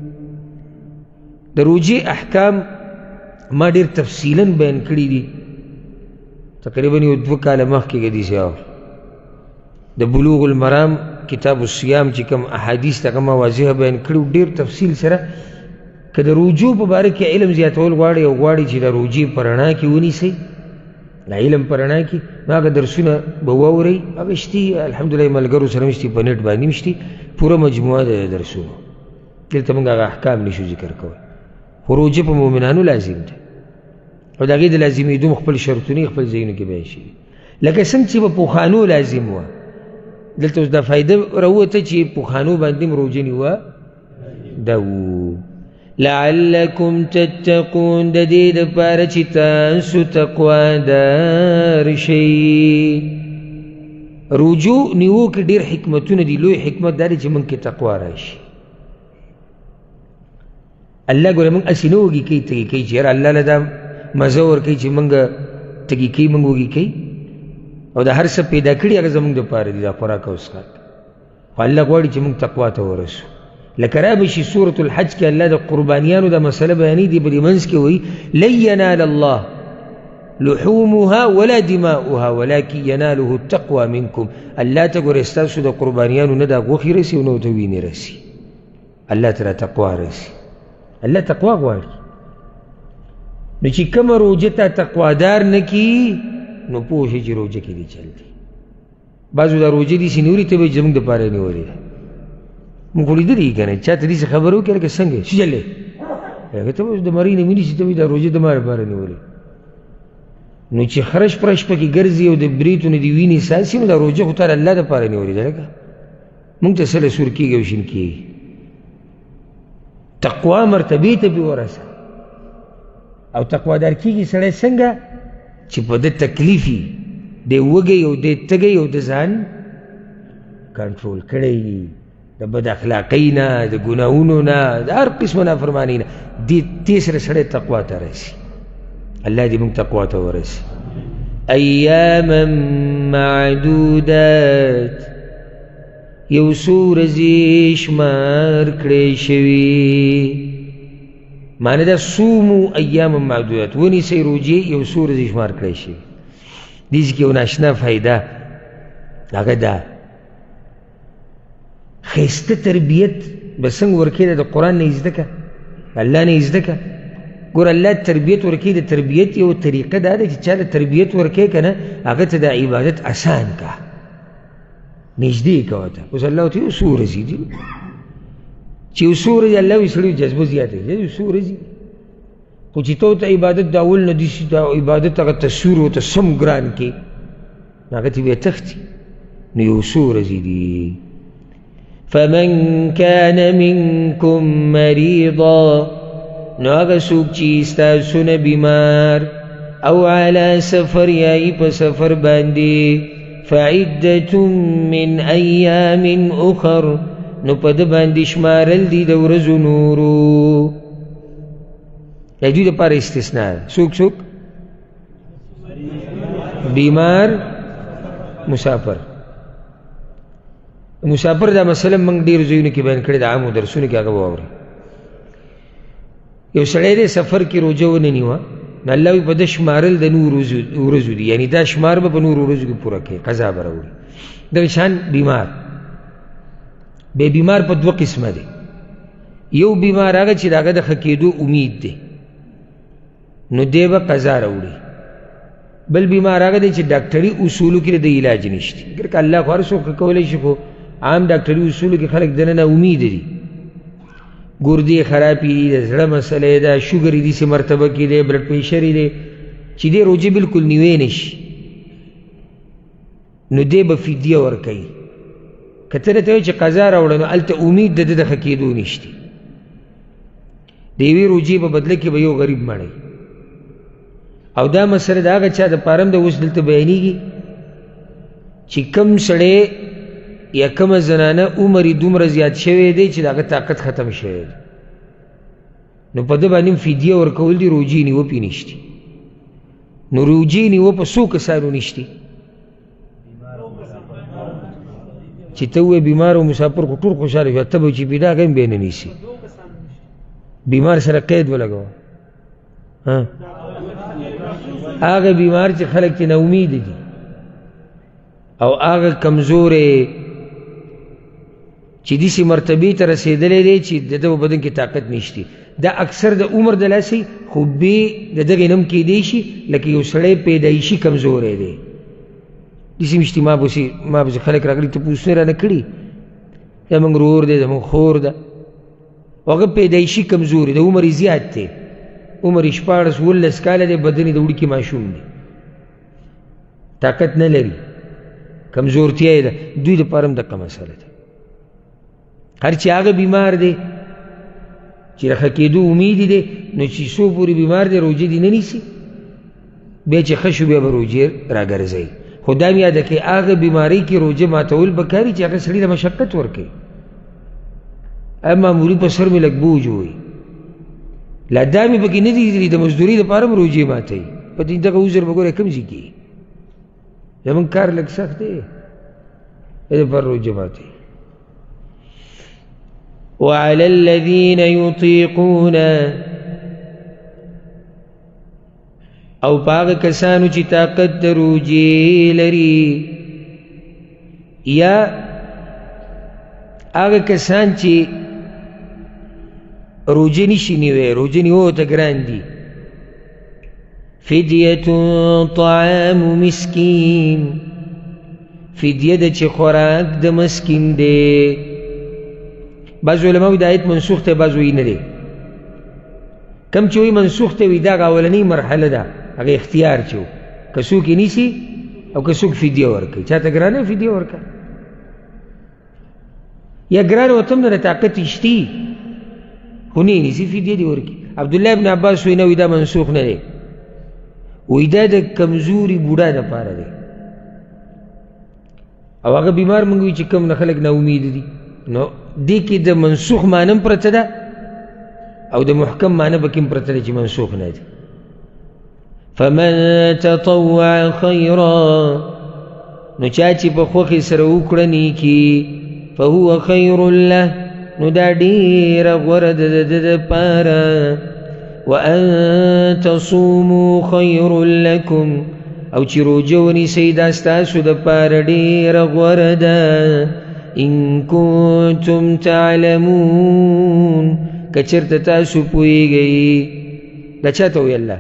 د روژې احکام ما ډېر تفصیلا بیان کړي دي، تقریبا یو دوه کاله مخکې حدیث یو د بلوغ المرام کتاب الصیام چې کوم احادیث هغه ما واضح بیان کړي ډېر تفصیل سره. که د روژو په باره کې علم زیاتول غواړئ او غواړئ چې د روژې په رڼا کې ونیسئ، د علم په رڼا کې، نو هغه درسونه به واورئ. هغه شتي الحمدلله ملګرو سره مشتي، په نیټ باندې مشتي، پوره مجموعه د درسونو. دلته موږ هغه احکام نشو ذکر کوی. خو روژه په مؤمنانو لازم ده او د هغې د لازمېدو خپل شرطونه خپل ځایونو کې بیان شوي، لکه څنګه چې په پوخانو لازم وه. دلته اوس دا فایده راووته چې پوخانو باندې هم روژه نیوه ده وو. لعلکم تتقون، د دې دپاره چې تاسو تقوا دار شئ. روژو نیوو کې ډېر حکمتونه دي. لوی حکمت دا دی چې موږ کې تقوا راشي. الله ګوره موږ هسې نه وږي کوي تږي کوي چې یاره الله له دا مزه ورکوي چې موږ تږي کوي، موږ وږي کوي، او د هر څه پیدا کړي هغه زموږ دپاره دي، دا خوراک او څښاک. خو الله غواړي چې موږ تقوا ته ورسو. لکه را به شي سورة الحج کې الله د قربانیانو دا مسله بیانوي، دي په دې منځ کې وایي لن ینال الله لحومها ولا دماؤها ولكن يناله التقوى منكم. الله ته ګوره ستاسو د قربانیانو نه دا غوښې رسي او نه ورته وینې رسي، الله ته را تقوا رسي. الله تقوا غواړي. نو چې کومه روژه ته تقوادار نه کي نو پوه شي چې روژه کې دې چل دی. بعضو دا روژه داسې نیولې ته به یې زموږ دپاره یې نیولې ده. موږ خو لیدلي که نه، چا ته داسې خبره وکړي لکه څنګه څه چل دی، هغه ته به د مرۍ نه ونیسي، ته به دا روژه زما دپاره نیولې. نو چې خرش پرش پکې ګرځي او د بریتو نه دې وینې څاڅي، نو دا روژه خو تا د الله دپاره نیولې ده. لکه موږ ته سله سور کېږي او شین کېږي. تقوا مرتبې ته پې ورسه. او تقوادار کېږي سړی څنګه چې په ده تکلیف وي، دی وږی او دی تږی او د ځان کنټرول کړی وي، د بد اخلاقۍ نه، د ګناهونو نه، د هر قسمه نافرمانۍ نه، دې دې سره سړی تقوا ته رسي. الله دې موږ تقوا ته ورسي. ایاما معدودات، یو څو ورځې شمار کړې شوي. معنی دا صومو ایاما معدودات، ونیسئ روجې یو څو ورځې شمار کړې شوي. دې کې یو ناشنا فایده هغه دا ښایسته تربیت به څنګه ورکوې، د قرآن نه یې زده که، الله نه یې زده که. ګوره الله تربیت ورکوي، د تربیت یو طریقه دا ده چې چا له تربیت ورکوې که نه هغه ته د عبادت اسان که، نږدې که ورته. اوس الله ورته یو څو ورځې دي چې یو څو ورځې الله وایي سړي جذبه زیاته وي، یو څو ورځې خو چې ته ورته عبادت د اول نه داسې د عبادت هغه تصویر ورته سم ګران کړې نو هغه ته بیا تښتي. نو یو څو ورځې دي. فمن كان منكم مريضا، نو هغه څوک چې ستاسو نه بیمار، او على سفر یا یې په سفر باندې، فعدة من ایام اخر، نو په ده باندې شمارل دي د ورځو نورو. د دوی دپاره استثناء ده. څوک څوک؟ بیمار، مسافر. مسافر دا مثلا موږ ډېرو ځایونو کې بیان کړې، د عامو درسونو کې هغه به واورئ. یو سړی دی سفر کې روژه ونه نیوه، نو الله وایي په ده شمارل د نورو ورځو دي، یعنې دا شمار به په نورو ورځو کې پوره کوي، قضا به راوړي. دغه شان بیمار. بې بیمار په دوه قسمه دی. یو بیمار هغه چې د هغه د ښه کېدو امید دی، نو دی به قضا راوړي. بل بیمار هغه دی چې ډاکټري اصولو کې د علاج نشته. اگر که الله خو هر څوک کولی شي، خو عام ډاکټري اصولو کې خلک دننه امید دي. ګردې خرابې دي، د زړه مسله ده، شوګر یې داسې مرتبه کې دی، بلډ پریشر یې دی چې دی روژې بلکل نیوی نه شي، نو دی به فدیه ورکوي. که ته راته وایې چې قضا راوړه، نو هلته امید د ده د ښه کېدو نشته. د یوې روژې په بدله کې به یو غریب مړی. او دا مسله د هغه چا دپاره هم د اوس دلته بیانېږي چې کوم سړی یا کومه زنانه عمر یې دومره زیات شوی دی چې د هغه طاقت ختم شوی دی، نو په ده باندې هم فدیه ورکول دي. روجې نیوه پې نشتي. نو روجې نیوه په څو کسانو نشتي چې ته ووایې بیمار او مسافر خو ټول خوشحاله شو، ته به چې پیدا هغه هم بیا نه نیسي. بیمار سره قید ولګوه. هغه بیمار چې خلک ترې ناامید دي، او هغه کمزوری چې داسې مرتبې ته رسېدلی دی چې د ده په بدن کې طاقت نشتی، دا اکثر د عمر د لاسې خو بې د دغې نه هم کیدی شي لکه یو سړی پیدایشي کمزوری دی. داسې مشتي ما پسې ما پسې خلک راغلي تپوسونه رانه کړي، زموږ ورور دی، زموږ خور ده، هغه پیدایشي کمزوري، د عمر یې زیات دی، عمر یې شپاړس اوولس کاله دی، بدن یې د وړوکي ماشوم دی، طاقت نه لري، کمزورتیا یې ده. دوی دپاره هم دقه مسله ده. هر چې هغه بیمار دی چې د ښه کېدو امید دی، نو چې څو پورې بیمار دی روژې دې نه نیسي، بیا چې ښه شو بیا به روژې راګرځوي. خو دا هم یاده کړئ هغه بیمارۍ کې روژه ماتول پکار دي چې هغه سړي ته مشقت ورکوي. ا معمولي په سر مې لږ بوج ووي، لا دا مې پکې نه دي د مزدورۍ دپاره هم روژې ماتوي. په دې دغه عذر به ګوره کوم ځای کې زموږ کار لږ سخت دی، دې دپاره روژه ماتوي. وعلى الذين يطيقون، او پاغ کسانو چې طاقت د روژې لري، یا هغه کسان چې روژه نشي نیوی، روژه نیولو ته ګران دي. فدیة طعام مسکین، فدیه ده چې خوراک د مسکین دی. بعض علماء وی د آیت منسوخ ته، بعض وی نه دی. کم چې وی منسوخ ته وی دا اولنۍ مرحله ده، هغه اختیار چې و که څوک یې نیسي او که څوک فدیه ورکوي. چاته ګرانه فدیه ورکوه، یا ګرانه ورته هم نه طاقت یې شتي خو نه یې نیسي، فدیه دې ورکړي. عبدالله ابن عباس وی نه، وی دا منسوخ نه دی، وی دا د کمزوري بوډا دپاره دی. او هغه بیمار مونږ وی چې کوم نه خلک ناامید دي، نو دې کې د منسوخ معنی هم پرته ده او د محکم معنی پکې هم پرته ده چې منسوخ نه دی. فمن تطوع خيرا نو چاچی په خوخي سره وکړه نیکی فهو خير له نو دا ډیر غوره د د پاره وان تصوموا خير لكم او چې روجه ونیسئ دا ستاسو د پاره ډیره غوره ده ان کنتم تعلمون که چېرته تاسو پوهیږئ دا چاته وویل الله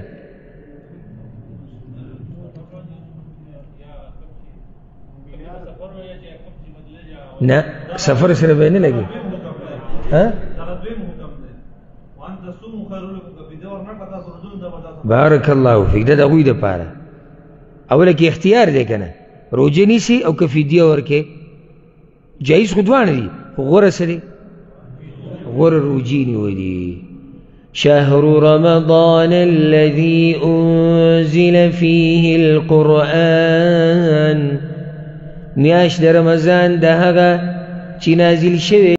نه سفر سره به نه لګي بارک الله فیک دا د هغوی دپاره اوله کې اختیار دی که نه روجه نیسي او که فدیه ورکې جایز خو دواړه دي خو غوره څه دی غوره روجې نیول دي شهر رمضان الذي أنزل فيه القرآن میاشت د رمضان د هغه چې نازل شوی